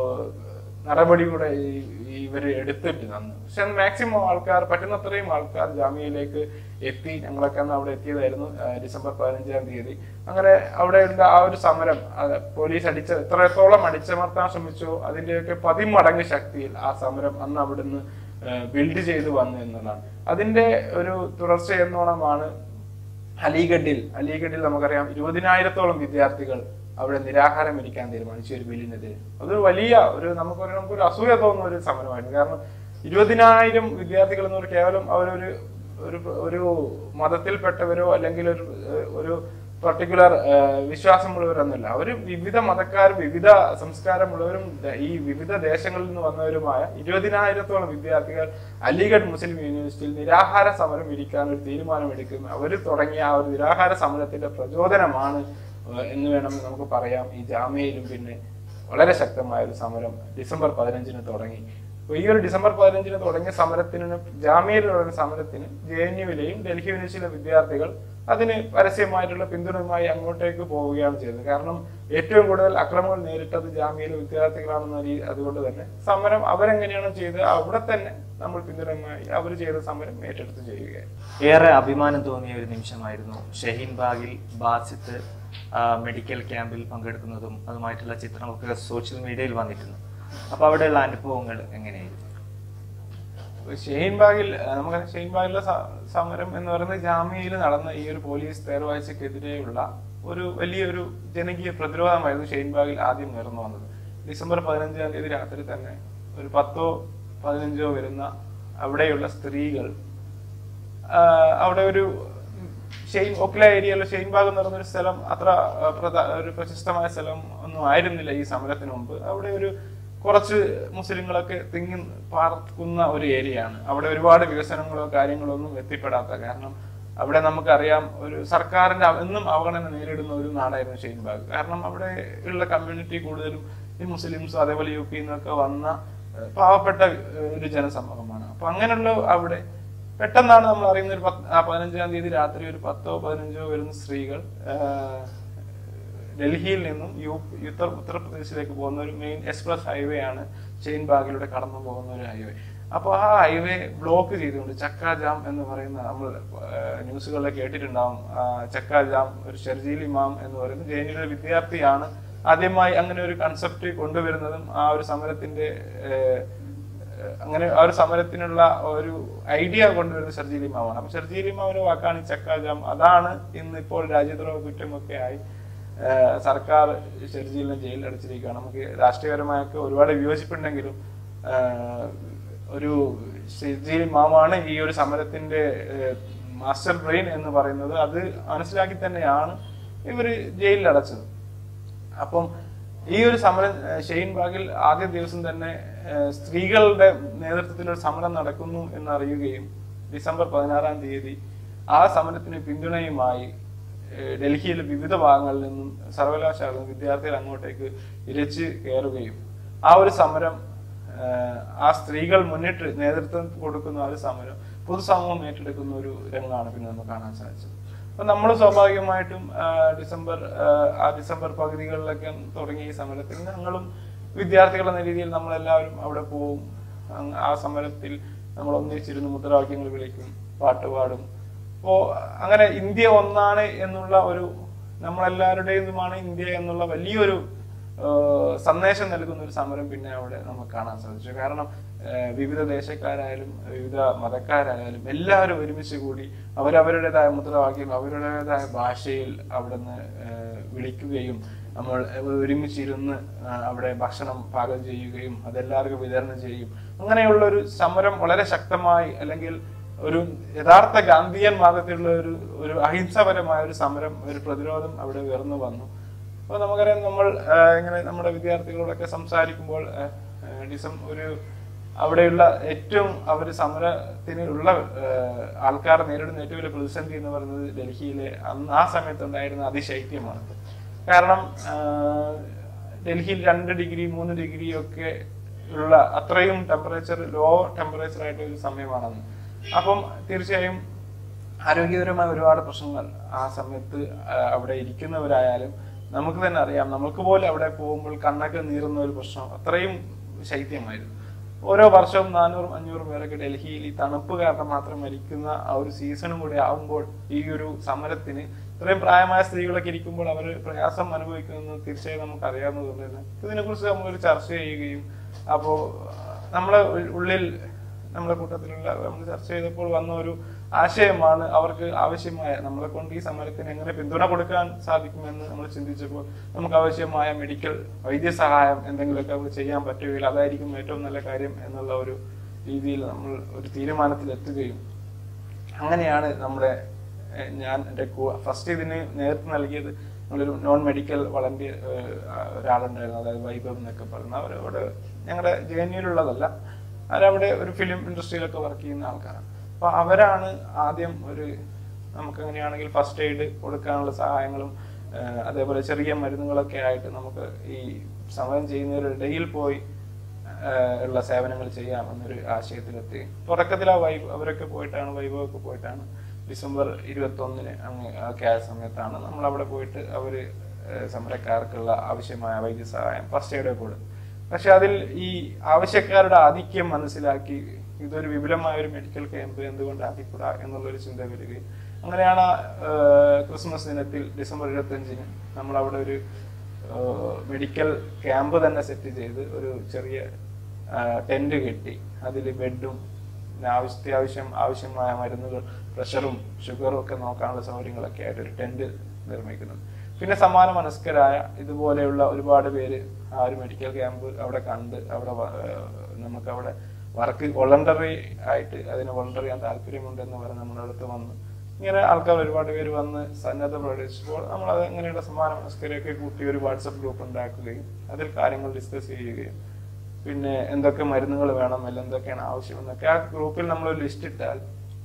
നടപടി കൂടെ ഇവര് എടുത്തിട്ട് തന്നു. പക്ഷെ മാക്സിമം ആൾക്കാർ, പറ്റുന്നത്രയും ആൾക്കാർ ജാമ്യയിലേക്ക് എത്തി. ഞങ്ങളൊക്കെ അന്ന് അവിടെ എത്തിയതായിരുന്നു ഡിസംബർ പതിനഞ്ചാം തീയതി. അങ്ങനെ അവിടെയുള്ള ആ ഒരു സമരം പോലീസ് അടിച്ച എത്രത്തോളം അടിച്ചമർത്താൻ ശ്രമിച്ചോ അതിന്റെയൊക്കെ പതിമടങ്ങ് ശക്തിയിൽ ആ സമരം അന്ന് അവിടുന്ന് ബിൽഡ് ചെയ്ത് വന്നു എന്നുള്ളതാണ്. അതിന്റെ ഒരു തുടർച്ച എന്നോണമാണ് അലിഗഡിൽ അലിഗഡിൽ നമുക്കറിയാം ഇരുപതിനായിരത്തോളം വിദ്യാർത്ഥികൾ അവിടെ നിരാഹാരം ഇരിക്കാൻ തീരുമാനിച്ചു ഒരു ബില്ലിനെതിരെ. അതൊരു വലിയ ഒരു നമുക്ക് നമുക്കൊരു അസൂയ തോന്നുന്ന ഒരു സമരമായിരുന്നു. കാരണം ഇരുപതിനായിരം വിദ്യാർത്ഥികൾ എന്ന് പറഞ്ഞാൽ കേവലം അവരൊരു ഒരു ഒരു മതത്തിൽപ്പെട്ടവരോ അല്ലെങ്കിൽ ഒരു ഒരു പർട്ടിക്കുലർ വിശ്വാസമുള്ളവരൊന്നുമില്ല. അവർ വിവിധ മതക്കാരും വിവിധ സംസ്കാരമുള്ളവരും ഈ വിവിധ ദേശങ്ങളിൽ നിന്ന് വന്നവരുമായ ഇരുപതിനായിരത്തോളം വിദ്യാർത്ഥികൾ അലിഗഡ് മുസ്ലിം യൂണിവേഴ്സിറ്റിയിൽ നിരാഹാര സമരം ഇരിക്കാൻ ഒരു തീരുമാനമെടുക്കും. അവർ തുടങ്ങിയ ആ ഒരു നിരാഹാര സമരത്തിന്റെ പ്രചോദനമാണ് എന്ന് വേണം നമുക്ക് പറയാം. ഈ ജാമ്യയിലും പിന്നെ വളരെ ശക്തമായ ഒരു സമരം ഡിസംബർ പതിനഞ്ചിന് തുടങ്ങി. അപ്പൊ ഈ ഒരു ഡിസംബർ പതിനഞ്ചിന് തുടങ്ങിയ സമരത്തിന്, ജാമ്യയിലുള്ള സമരത്തിന് ജെ എൻ യുവിലെയും ഡൽഹി യൂണിവേഴ്സിറ്റിയിലെ വിദ്യാർത്ഥികൾ അതിന് പരസ്യമായിട്ടുള്ള പിന്തുണയുമായി അങ്ങോട്ടേക്ക് പോവുകയാണ് ചെയ്തത്. കാരണം ഏറ്റവും കൂടുതൽ അക്രമങ്ങൾ നേരിട്ടത് ജാമ്യയിലെ വിദ്യാർത്ഥികളാണെന്ന രീതി. അതുകൊണ്ട് തന്നെ സമരം അവരെങ്ങനെയാണ് ചെയ്തത് അവിടെ തന്നെ നമ്മൾ പിന്തുണയുമായി അവർ ചെയ്ത സമരം ഏറ്റെടുത്ത് ചെയ്യുകയാണ്. ഏറെ അഭിമാനം തോന്നിയ ഒരു നിമിഷമായിരുന്നു ഷഹീൻ ബാഗിൽ ബാസിത്ത് മെഡിക്കൽ ക്യാമ്പിൽ പങ്കെടുക്കുന്നതും അതുമായിട്ടുള്ള ചിത്രങ്ങളൊക്കെ സോഷ്യൽ മീഡിയയിൽ വന്നിട്ടുണ്ട്. അപ്പൊ അവിടെയുള്ള അനുഭവങ്ങൾ എങ്ങനെയായിരുന്നു? ഷഹീൻ ബാഗിൽ നമുക്ക് ഷഹീൻ ബാഗിലെ സമരം എന്ന് പറയുന്നത് ജാമ്യയിൽ നടന്ന ഈ ഒരു പോലീസ് തേർവാഴ്ചക്കെതിരെയുള്ള ഒരു വലിയൊരു ജനകീയ പ്രതിരോധമായിരുന്നു ഷഹീൻ ബാഗിൽ ആദ്യം ഉയർന്നു വന്നത്. ഡിസംബർ പതിനഞ്ചാം തീയതി രാത്രി തന്നെ ഒരു പത്തോ പതിനഞ്ചോ വരുന്ന അവിടെയുള്ള സ്ത്രീകൾ, അവിടെ ഒരു ഷെയ്ൻ ഒക്ല ഏരിയയിലെ ഷെയ്ൻ ബാഗ് എന്ന് പറയുന്ന ഒരു സ്ഥലം അത്ര ഒരു പ്രശസ്തമായ സ്ഥലം ഒന്നും ആയിരുന്നില്ല ഈ സമരത്തിന് മുമ്പ്. അവിടെ ഒരു കുറച്ച് മുസ്ലിങ്ങളൊക്കെ തിങ്ങി പാർക്കുന്ന ഒരു ഏരിയയാണ്. അവിടെ ഒരുപാട് വികസനങ്ങളോ കാര്യങ്ങളോ ഒന്നും എത്തിപ്പെടാത്ത, കാരണം അവിടെ നമുക്കറിയാം ഒരു സർക്കാരിന്റെ എന്നും അവഗണന നേരിടുന്ന ഒരു നാടായിരുന്നു ഷഹീൻ ബാഗ്. കാരണം അവിടെ ഉള്ള കമ്മ്യൂണിറ്റി കൂടുതലും ഈ മുസ്ലിംസ് അതേപോലെ യു പി നിന്നൊക്കെ വന്ന പാവപ്പെട്ട ഒരു ജനസമൂഹമാണ്. അപ്പൊ അങ്ങനെയുള്ള അവിടെ പെട്ടെന്നാണ് നമ്മൾ അറിയുന്ന ഒരു പതിനഞ്ചാം തീയതി രാത്രി ഒരു പത്തോ പതിനഞ്ചോ വരുന്ന സ്ത്രീകൾ ഡൽഹിയിൽ നിന്നും യു ഉത്തർ ഉത്തർപ്രദേശിലേക്ക് പോകുന്ന ഒരു മെയിൻ എക്സ്പ്രസ് ഹൈവേ ആണ് ഷഹീൻ ബാഗിലൂടെ കടന്നു പോകുന്ന ഒരു ഹൈവേ. അപ്പൊ ആ ഹൈവേ ബ്ലോക്ക് ചെയ്തുകൊണ്ട് ചക്ക ജാം എന്ന് പറയുന്ന നമ്മൾ ന്യൂസുകളിൽ കേട്ടിട്ടുണ്ടാവും. ചക്ക ജാം ഒരു ഷർജീൽ ഇമാം എന്ന് പറയുന്ന ജെ എൻ യുവിലെ വിദ്യാർത്ഥിയാണ് ആദ്യമായി അങ്ങനെ ഒരു കൺസെപ്റ്റ് കൊണ്ടുവരുന്നതും ആ ഒരു സമരത്തിന്റെ അങ്ങനെ ആ ഒരു സമരത്തിനുള്ള ഒരു ഐഡിയ കൊണ്ടുവരുന്ന ഷർജീൽ ഇമാമാണ്. അപ്പൊ ഷർജീൽ ഇമാമിന്റെ വാക്കാണ് ചക്ക ജാം. അതാണ് ഇന്നിപ്പോൾ രാജ്യദ്രോഹ കുറ്റമൊക്കെ ആയി സർക്കാർ ഷർജീലിനെ ജയിലിൽ അടച്ചിരിക്കുകയാണ്. നമുക്ക് രാഷ്ട്രീയപരമായൊക്കെ ഒരുപാട് വിയോജിപ്പുണ്ടെങ്കിലും ഒരു ഷർജീൽ ഇമാമാണ് ഈ ഒരു സമരത്തിന്റെ മാസ്റ്റർ ബ്രെയിൻ എന്ന് പറയുന്നത്. അത് മനസ്സിലാക്കി തന്നെയാണ് ഇവര് ജയിലിൽ അടച്ചത്. അപ്പം ഈ ഒരു സമരം ഷഹീൻ ബാഗിൽ ആദ്യ ദിവസം തന്നെ സ്ത്രീകളുടെ നേതൃത്വത്തിൽ ഒരു സമരം നടക്കുന്നു എന്നറിയുകയും ഡിസംബർ പതിനാറാം തീയതി ആ സമരത്തിന് പിന്തുണയുമായി ഡൽഹിയിലെ വിവിധ ഭാഗങ്ങളിൽ നിന്നും സർവകലാശാല വിദ്യാർത്ഥികൾ അങ്ങോട്ടേക്ക് ഇരച്ച് കയറുകയും ആ ഒരു സമരം ആ സ്ത്രീകൾ മുന്നിട്ട് നേതൃത്വം കൊടുക്കുന്ന ആ ഒരു സമരം പൊതുസമൂഹം ഏറ്റെടുക്കുന്ന ഒരു രംഗമാണ് പിന്നെ നമുക്ക് കാണാൻ സാധിച്ചത്. അപ്പൊ നമ്മൾ സ്വാഭാവികമായിട്ടും ഡിസംബർ ആ ഡിസംബർ പകുതികളിലൊക്കെ തുടങ്ങിയ ഈ സമരത്തിൽ ഞങ്ങളും വിദ്യാർത്ഥികൾ എന്ന രീതിയിൽ നമ്മളെല്ലാവരും അവിടെ പോവും. ആ സമരത്തിൽ നമ്മൾ ഒന്നിച്ചിരുന്ന് മുദ്രാവാക്യങ്ങൾ വിളിക്കും, പാട്ട് പാടും. അപ്പോ അങ്ങനെ ഇന്ത്യ ഒന്നാണ് എന്നുള്ള ഒരു, നമ്മളെല്ലാവരുടേതുമാണ് ഇന്ത്യ എന്നുള്ള വലിയൊരു സന്ദേശം നൽകുന്ന ഒരു സമരം പിന്നെ അവിടെ നമുക്ക് കാണാൻ സാധിച്ചു. കാരണം വിവിധ ദേശക്കാരായാലും വിവിധ മതക്കാരായാലും എല്ലാവരും ഒരുമിച്ച് കൂടി അവരവരുടേതായ മുദ്രാവാക്യം അവരുടേതായ ഭാഷയിൽ അവിടുന്ന് വിളിക്കുകയും നമ്മൾ ഒരുമിച്ചിരുന്ന് അവിടെ ഭക്ഷണം പാകം ചെയ്യുകയും അതെല്ലാവർക്കും വിതരണം ചെയ്യും. അങ്ങനെയുള്ള ഒരു സമരം വളരെ ശക്തമായി, അല്ലെങ്കിൽ ഒരു യഥാർത്ഥ ഗാന്ധിയൻ മാർഗത്തിലുള്ള ഒരു ഒരു അഹിംസാപരമായ ഒരു സമരം, ഒരു പ്രതിരോധം അവിടെ ഉയർന്നു വന്നു. അപ്പോൾ നമുക്കറിയാം, നമ്മൾ ഇങ്ങനെ നമ്മുടെ വിദ്യാർത്ഥികളോടൊക്കെ സംസാരിക്കുമ്പോൾ ഡിസംബർ ഒരു അവിടെയുള്ള ഏറ്റവും അവർ സമരത്തിന് ഉള്ള ആൾക്കാർ നേരിടുന്ന ഏറ്റവും വലിയ പ്രതിസന്ധി എന്ന് പറയുന്നത് ഡൽഹിയിലെ അന്ന് ആ സമയത്തുണ്ടായിരുന്ന അതിശൈത്യമാണ്. കാരണം ഡൽഹിയിൽ രണ്ട് ഡിഗ്രി മൂന്ന് ഡിഗ്രി ഒക്കെ ഉള്ള അത്രയും ടെമ്പറേച്ചർ, ലോ ടെമ്പറേച്ചർ ആയിട്ട് ഒരു സമയമാണെന്ന്. അപ്പം തീർച്ചയായും ആരോഗ്യപരമായ ഒരുപാട് പ്രശ്നങ്ങൾ ആ സമയത്ത് അവിടെ ഇരിക്കുന്നവരായാലും നമുക്ക് തന്നെ അറിയാം. നമുക്ക് പോലും അവിടെ പോകുമ്പോൾ കണ്ണൊക്കെ നീറുന്ന ഒരു പ്രശ്നം, അത്രയും ശൈത്യമായിരുന്നു. ഓരോ വർഷവും നാനൂറും അഞ്ഞൂറും പേരൊക്കെ ഡൽഹിയിൽ ഈ തണുപ്പ് കാരണം മാത്രം മരിക്കുന്ന ആ ഒരു സീസണും കൂടി ആവുമ്പോൾ ഈ ഒരു സമരത്തിന് ഇത്രയും പ്രായമായ സ്ത്രീകളൊക്കെ ഇരിക്കുമ്പോൾ അവർ പ്രയാസം അനുഭവിക്കുന്നത് തീർച്ചയായും നമുക്ക് അറിയാവുന്നത് തന്നെ. ഇതിനെ കുറിച്ച് നമ്മളൊരു ചർച്ച ചെയ്യുകയും, അപ്പോ നമ്മളെ ഉള്ളിൽ നമ്മളെ കൂട്ടത്തിലുള്ള നമ്മൾ ചർച്ച ചെയ്തപ്പോൾ വന്ന ഒരു ആശയമാണ് അവർക്ക് ആവശ്യമായ, നമ്മളെ കൊണ്ട് ഈ സമരത്തിന് എങ്ങനെ പിന്തുണ കൊടുക്കാൻ സാധിക്കുമെന്ന് നമ്മൾ ചിന്തിച്ചപ്പോൾ നമുക്ക് ആവശ്യമായ മെഡിക്കൽ വൈദ്യസഹായം എന്തെങ്കിലുമൊക്കെ നമുക്ക് ചെയ്യാൻ പറ്റുകയില്ല, അതായിരിക്കും ഏറ്റവും നല്ല കാര്യം എന്നുള്ള ഒരു രീതിയിൽ നമ്മൾ ഒരു തീരുമാനത്തിലെത്തുകയും അങ്ങനെയാണ് നമ്മുടെ ഞാൻ എൻ്റെ ഫസ്റ്റ് ഇതിന് നേതൃത്വം നൽകിയത് നമ്മളൊരു നോൺ മെഡിക്കൽ വളണ്ടിയർ ഒരാളുണ്ടായിരുന്നു, അതായത് വൈഭവ് എന്നൊക്കെ പറയുന്ന അവരോട് ഞങ്ങളുടെ ജെ എൻ യുയിലുള്ളതല്ല, അവരവിടെ ഒരു ഫിലിം ഇൻഡസ്ട്രിയിലൊക്കെ വർക്ക് ചെയ്യുന്ന ആൾക്കാരാണ്. അപ്പൊ അവരാണ് ആദ്യം ഒരു നമുക്ക് അങ്ങനെയാണെങ്കിൽ ഫസ്റ്റ് എയ്ഡ് കൊടുക്കാനുള്ള സഹായങ്ങളും അതേപോലെ ചെറിയ മരുന്നുകളൊക്കെ ആയിട്ട് നമുക്ക് ഈ സമരം ചെയ്യുന്നവരിടയിൽ പോയി ഉള്ള സേവനങ്ങൾ ചെയ്യാം എന്നൊരു ആശയത്തിലെത്തി. തുടക്കത്തിൽ ആ വൈബ് അവരൊക്കെ പോയിട്ടാണ് വൈഭവൊക്കെ പോയിട്ടാണ് ഡിസംബർ ഇരുപത്തി ഒന്നിന് അങ്ങ് ഒക്കെ ആയ സമയത്താണ് നമ്മൾ അവിടെ പോയിട്ട് അവര് സമരക്കാർക്കുള്ള ആവശ്യമായ വൈദ്യസഹായം ഫസ്റ്റ് എയ്ഡ് കൊടുക്കും. പക്ഷെ അതിൽ ഈ ആവശ്യക്കാരുടെ ആധിക്യം മനസ്സിലാക്കി ഇതൊരു വിപുലമായ ഒരു മെഡിക്കൽ ക്യാമ്പ് എന്തുകൊണ്ട് ആക്കിക്കൂടാ എന്നുള്ളൊരു ചിന്ത വരികയും അങ്ങനെയാണ് ക്രിസ്മസ് ദിനത്തിൽ ഡിസംബർ ഇരുപത്തി അഞ്ചിന് നമ്മൾ അവിടെ ഒരു മെഡിക്കൽ ക്യാമ്പ് തന്നെ സെറ്റ് ചെയ്ത് ഒരു ചെറിയ ടെന്റ് കെട്ടി അതിൽ ബെഡും അത്യാവശ്യം ആവശ്യമായ മരുന്നുകൾ, പ്രഷറും ഷുഗറും ഒക്കെ നോക്കാനുള്ള സൗകര്യങ്ങളൊക്കെ ആയിട്ട് ഒരു ടെന്റ് നിർമ്മിക്കുന്നത്. പിന്നെ സമാന മനസ്കരായ ഇതുപോലെയുള്ള ഒരുപാട് പേര് ആ ഒരു മെഡിക്കൽ ക്യാമ്പ് അവിടെ കണ്ട് അവിടെ നമുക്ക് അവിടെ വർക്ക് വോളണ്ടറി ആയിട്ട് അതിന് വോളണ്ടറി ചെയ്യാൻ താല്പര്യമുണ്ടെന്ന് പറഞ്ഞ് നമ്മുടെ അടുത്ത് വന്ന് ഇങ്ങനെ ആൾക്കാർ ഒരുപാട് പേര് വന്ന് സന്നദ്ധ പ്രകടിച്ചപ്പോൾ നമ്മൾ അത് അങ്ങനെയുള്ള സമാന മനസ്കരെയൊക്കെ കൂട്ടി ഒരു വാട്സപ്പ് ഗ്രൂപ്പ് ഉണ്ടാക്കുകയും അതിൽ കാര്യങ്ങൾ ഡിസ്കസ് ചെയ്യുകയും പിന്നെ എന്തൊക്കെ മരുന്നുകൾ വേണം, അല്ല എന്തൊക്കെയാണ് ആവശ്യമെന്നൊക്കെ ആ ഗ്രൂപ്പിൽ നമ്മൾ ലിസ്റ്റ് ഇട്ടാൽ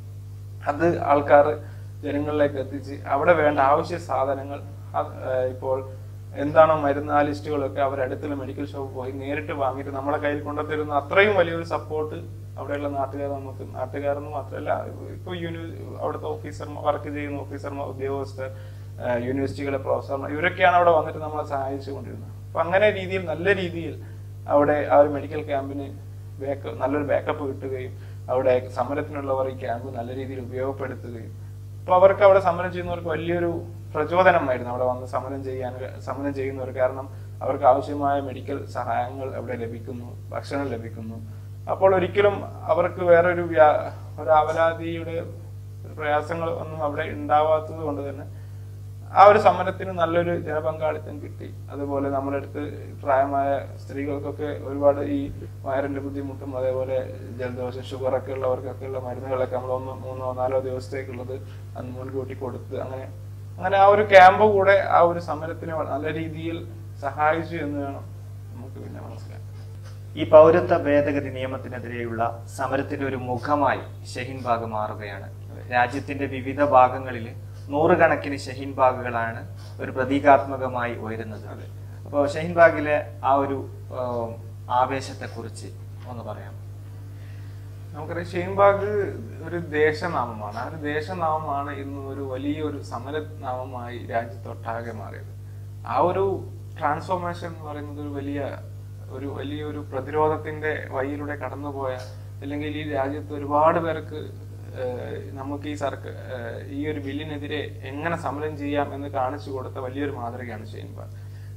അത് ആൾക്കാർ ജനങ്ങളിലേക്ക് എത്തിച്ച് അവിടെ വേണ്ട ആവശ്യ സാധനങ്ങൾ ഇപ്പോൾ എന്താണോ മരുന്ന് ആ ലിസ്റ്റുകളൊക്കെ അവരടുത്തുള്ള മെഡിക്കൽ ഷോപ്പ് പോയി നേരിട്ട് വാങ്ങിയിട്ട് നമ്മളെ കയ്യിൽ കൊണ്ടുത്തരുന്ന അത്രയും വലിയൊരു സപ്പോർട്ട് അവിടെയുള്ള നാട്ടുകാർ നമുക്ക്, നാട്ടുകാരെന്ന് മാത്രമല്ല ഇപ്പോൾ യൂണി അവിടുത്തെ ഓഫീസർമാർ, വർക്ക് ചെയ്യുന്ന ഓഫീസർമാർ, ഉദ്യോഗസ്ഥർ, യൂണിവേഴ്സിറ്റികളെ പ്രൊഫസർമാർ, ഇവരൊക്കെയാണ് അവിടെ വന്നിട്ട് നമ്മളെ സഹായിച്ചു കൊണ്ടിരുന്നത്. അപ്പൊ അങ്ങനെ രീതിയിൽ നല്ല രീതിയിൽ അവിടെ ആ ഒരു മെഡിക്കൽ ക്യാമ്പിന് ബാക്ക് നല്ലൊരു ബാക്കപ്പ് കിട്ടുകയും അവിടെ സമരത്തിനുള്ളവർ ഈ ക്യാമ്പ് നല്ല രീതിയിൽ ഉപയോഗപ്പെടുത്തുകയും അപ്പൊ അവർക്ക് അവിടെ സമരം ചെയ്യുന്നവർക്ക് വലിയൊരു പ്രചോദനമായിരുന്നു അവിടെ വന്ന് സമരം ചെയ്യാൻ സമരം ചെയ്യുന്നവർ. കാരണം അവർക്ക് ആവശ്യമായ മെഡിക്കൽ സഹായങ്ങൾ അവിടെ ലഭിക്കുന്നു, ഭക്ഷണം ലഭിക്കുന്നു. അപ്പോൾ ഒരിക്കലും അവർക്ക് വേറൊരു വ്യാ ഒരു അപരാധിയുടെ പ്രയാസങ്ങൾ ഒന്നും അവിടെ ഉണ്ടാവാത്തത് കൊണ്ട് തന്നെ ആ ഒരു സമരത്തിന് നല്ലൊരു ജനപങ്കാളിത്തം കിട്ടി. അതുപോലെ നമ്മുടെ അടുത്ത് പ്രായമായ സ്ത്രീകൾക്കൊക്കെ ഒരുപാട് ഈ വയറിന്റെ ബുദ്ധിമുട്ടും അതേപോലെ ജലദോഷം, ഷുഗറൊക്കെ ഉള്ളവർക്കൊക്കെ ഉള്ള മരുന്നുകളൊക്കെ നമ്മൾ ഒന്ന് മൂന്നോ നാലോ ദിവസത്തേക്കുള്ളത് അന്ന് മുൻകൂട്ടി കൊടുത്ത് അങ്ങനെ അങ്ങനെ ആ ഒരു ക്യാമ്പ് കൂടെ ആ ഒരു സമരത്തിന് നല്ല രീതിയിൽ സഹായിച്ചു എന്ന് വേണം നമുക്ക് പിന്നെ മനസ്സിലാക്കാൻ. ഈ പൗരത്വ ഭേദഗതി നിയമത്തിനെതിരെയുള്ള സമരത്തിന്റെ ഒരു മുഖമായി ഷഹീൻ ബാഗ് മാറുകയാണ്. രാജ്യത്തിന്റെ വിവിധ ഭാഗങ്ങളിൽ നൂറുകണക്കിന് ഷഹീൻ ബാഗുകളാണ് ഒരു പ്രതീകാത്മകമായി ഉയരുന്നത്. അപ്പോൾ ഷഹീൻ ബാഗിലെ ആ ഒരു ആവേശത്തെ കുറിച്ച് ഒന്ന് പറയാം. നമുക്കറിയാം ഷഹീൻ ബാഗ് ഒരു ദേശനാമമാണ്. ആ ഒരു ദേശനാമമാണ് ഇന്ന് ഒരു വലിയൊരു സമരനാമമായി രാജ്യത്തൊട്ടാകെ മാറിയത്. ആ ഒരു ട്രാൻസ്ഫോർമേഷൻ എന്ന് പറയുന്നത് ഒരു വലിയ ഒരു വലിയൊരു പ്രതിരോധത്തിന്റെ വഴിയിലൂടെ കടന്നുപോയ അല്ലെങ്കിൽ ഈ രാജ്യത്ത് ഒരുപാട് പേർക്ക് നമുക്ക് ഈ സർക്കാർ ഈ ഒരു ബില്ലിനെതിരെ എങ്ങനെ സമരം ചെയ്യാം എന്ന് കാണിച്ചു കൊടുത്ത വലിയൊരു മാതൃകയാണ് ഷഹീൻബാഗ്.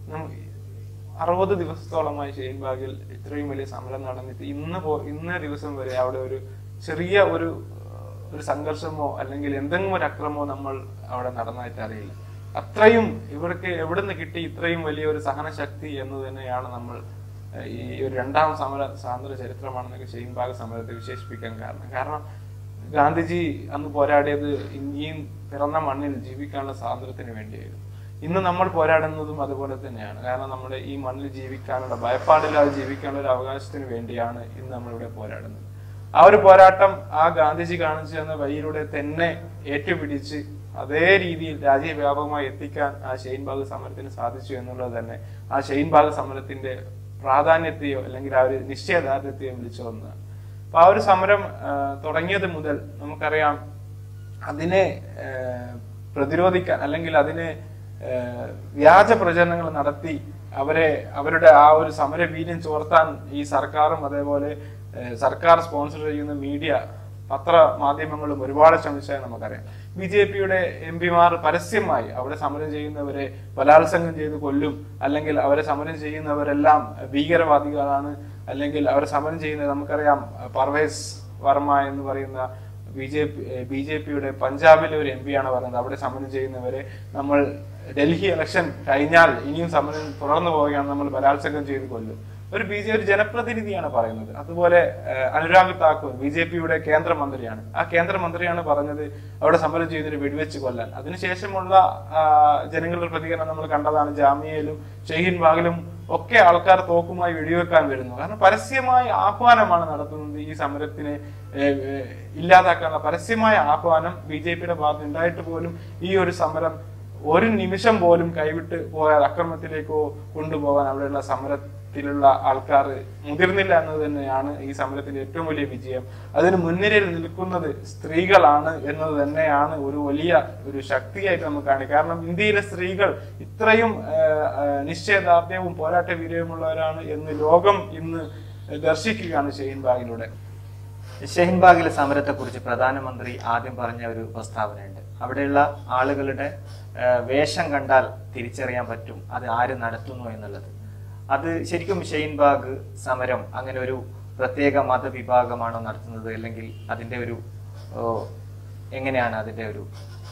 അറുപത് ദിവസത്തോളമായി ഷഹീൻബാഗിൽ ഇത്രയും വലിയ സമരം നടന്നിട്ട് ഇന്ന് പോ ഇന്ന ദിവസം വരെ അവിടെ ഒരു ചെറിയ ഒരു ഒരു സംഘർഷമോ അല്ലെങ്കിൽ എന്തെങ്കിലും ഒരു അക്രമമോ നമ്മൾ അവിടെ നടന്നായിട്ട് അറിയില്ല. അത്രയും ഇവർക്ക് എവിടുന്ന് കിട്ടി ഇത്രയും വലിയ ഒരു സഹനശക്തി എന്ന് തന്നെയാണ് നമ്മൾ ഈ ഒരു രണ്ടാം സമര സ്വാതന്ത്ര്യ ചരിത്രമാണെന്നൊക്കെ ഷഹീൻബാഗ് സമരത്തെ വിശേഷിപ്പിക്കാൻ കാരണം. കാരണം ഗാന്ധിജി അന്ന് പോരാടിയത് ഇന്ത്യയും പിറന്ന മണ്ണിൽ ജീവിക്കാനുള്ള സ്വാതന്ത്ര്യത്തിന് വേണ്ടിയായിരുന്നു. ഇന്ന് നമ്മൾ പോരാടുന്നതും അതുപോലെ തന്നെയാണ്. കാരണം നമ്മുടെ ഈ മണ്ണിൽ ജീവിക്കാനുള്ള, ഭയപ്പാടില്ലാതെ ജീവിക്കാനുള്ള ഒരു അവകാശത്തിന് വേണ്ടിയാണ് ഇന്ന് നമ്മളിവിടെ പോരാടുന്നത്. ആ ഒരു പോരാട്ടം ആ ഗാന്ധിജി കാണിച്ചു തന്ന വഴിയിലൂടെ തന്നെ ഏറ്റുപിടിച്ച് അതേ രീതിയിൽ രാജ്യവ്യാപകമായി എത്തിക്കാൻ ആ ഷഹീൻബാഗ് സമരത്തിന് സാധിച്ചു എന്നുള്ളത് തന്നെ ആ ഷഹീൻബാഗ് സമരത്തിന്റെ പ്രാധാന്യത്തെയോ അല്ലെങ്കിൽ ആ ഒരു നിശ്ചയദാർഢ്യത്തെയോ വിളിച്ചു വന്നതാണ്. അപ്പൊ ആ ഒരു സമരം തുടങ്ങിയത് മുതൽ നമുക്കറിയാം അതിനെ പ്രതിരോധിക്കാൻ അല്ലെങ്കിൽ അതിനെ വ്യാജ പ്രചരണങ്ങൾ നടത്തി അവരെ അവരുടെ ആ ഒരു സമര വീര്യം ചോർത്താൻ ഈ സർക്കാരും അതേപോലെ സർക്കാർ സ്പോൺസർ ചെയ്യുന്ന മീഡിയ പത്ര മാധ്യമങ്ങളും ഒരുപാട് ശ്രമിച്ചാൽ നമുക്കറിയാം. ബി ജെ പിയുടെ എം പിമാർ പരസ്യമായി അവിടെ സമരം ചെയ്യുന്നവരെ ബലാത്സംഗം ചെയ്ത് കൊല്ലും, അല്ലെങ്കിൽ അവരെ സമരം ചെയ്യുന്നവരെല്ലാം ഭീകരവാദികളാണ്, അല്ലെങ്കിൽ അവരെ സമരം ചെയ്യുന്നത് നമുക്കറിയാം പർവേസ് വർമ്മ എന്ന് പറയുന്ന B J P B J പിയുടെ പഞ്ചാബിലെ ഒരു എം പി ആണ് പറയുന്നത് അവിടെ സമരം ചെയ്യുന്നവരെ നമ്മൾ ഡൽഹി ഇലക്ഷൻ കഴിഞ്ഞാൽ ഇനിയും സമരം തുടർന്നു പോവുകയാണ്, നമ്മൾ ബലാത്സംഗം ചെയ്ത് കൊല്ലും. ഒരു ബി ജെ ഒരു ജനപ്രതിനിധിയാണ് പറയുന്നത്. അതുപോലെ അനുരാഗ് താക്കൂർ ബി ജെ പിയുടെ കേന്ദ്രമന്ത്രിയാണ്. ആ കേന്ദ്രമന്ത്രിയാണ് പറഞ്ഞത് അവിടെ സമരം ചെയ്തൊരു വെടിവെച്ച് കൊല്ലാൻ. അതിനുശേഷമുള്ള ജനങ്ങളുടെ പ്രതികരണം നമ്മൾ കണ്ടതാണ്. ജാമ്യയിലും ഷഹീൻബാഗിലും ഒക്കെ ആൾക്കാർ തോക്കുമായി വെടിവെക്കാൻ വരുന്നു. കാരണം പരസ്യമായ ആഹ്വാനമാണ് നടത്തുന്നത് ഈ സമരത്തിന് ഇല്ലാതാക്കാനുള്ള പരസ്യമായ ആഹ്വാനം ബി ജെ പിയുടെ ഭാഗത്ത് ഉണ്ടായിട്ട് പോലും ഈ ഒരു സമരം ഒരു നിമിഷം പോലും കൈവിട്ട് പോയാൽ അക്രമത്തിലേക്കോ കൊണ്ടുപോകാൻ അവിടെയുള്ള സമരത്തിലുള്ള ആൾക്കാർ മുതിർന്നില്ല എന്നത് തന്നെയാണ് ഈ സമരത്തിന്റെ ഏറ്റവും വലിയ വിജയം. അതിന് മുൻനിരയിൽ നിൽക്കുന്നത് സ്ത്രീകളാണ് എന്നത് തന്നെയാണ് ഒരു വലിയ ഒരു ശക്തിയായിട്ട് നമുക്ക് കാണും. കാരണം ഇന്ത്യയിലെ സ്ത്രീകൾ ഇത്രയും നിശ്ചയദാർഢ്യവും പോരാട്ട വീര്യമുള്ളവരാണ് എന്ന് ലോകം ഇന്ന് ദർശിക്കുകയാണ് ഷഹീൻബാഗിലൂടെ. ഷഹീൻബാഗിലെ സമരത്തെക്കുറിച്ച് പ്രധാനമന്ത്രി ആദ്യം പറഞ്ഞ ഒരു പ്രസ്താവനയുണ്ട്. അവിടെയുള്ള ആളുകളുടെ വേഷം കണ്ടാൽ തിരിച്ചറിയാൻ പറ്റും അത് ആര് നടത്തുന്നു എന്നുള്ളത്. അത് ശരിക്കും ഷഹീൻബാഗ് സമരം അങ്ങനെ ഒരു പ്രത്യേക മതവിഭാഗമാണോ നടത്തുന്നത്, അല്ലെങ്കിൽ അതിന്റെ ഒരു എങ്ങനെയാണ് അതിന്റെ ഒരു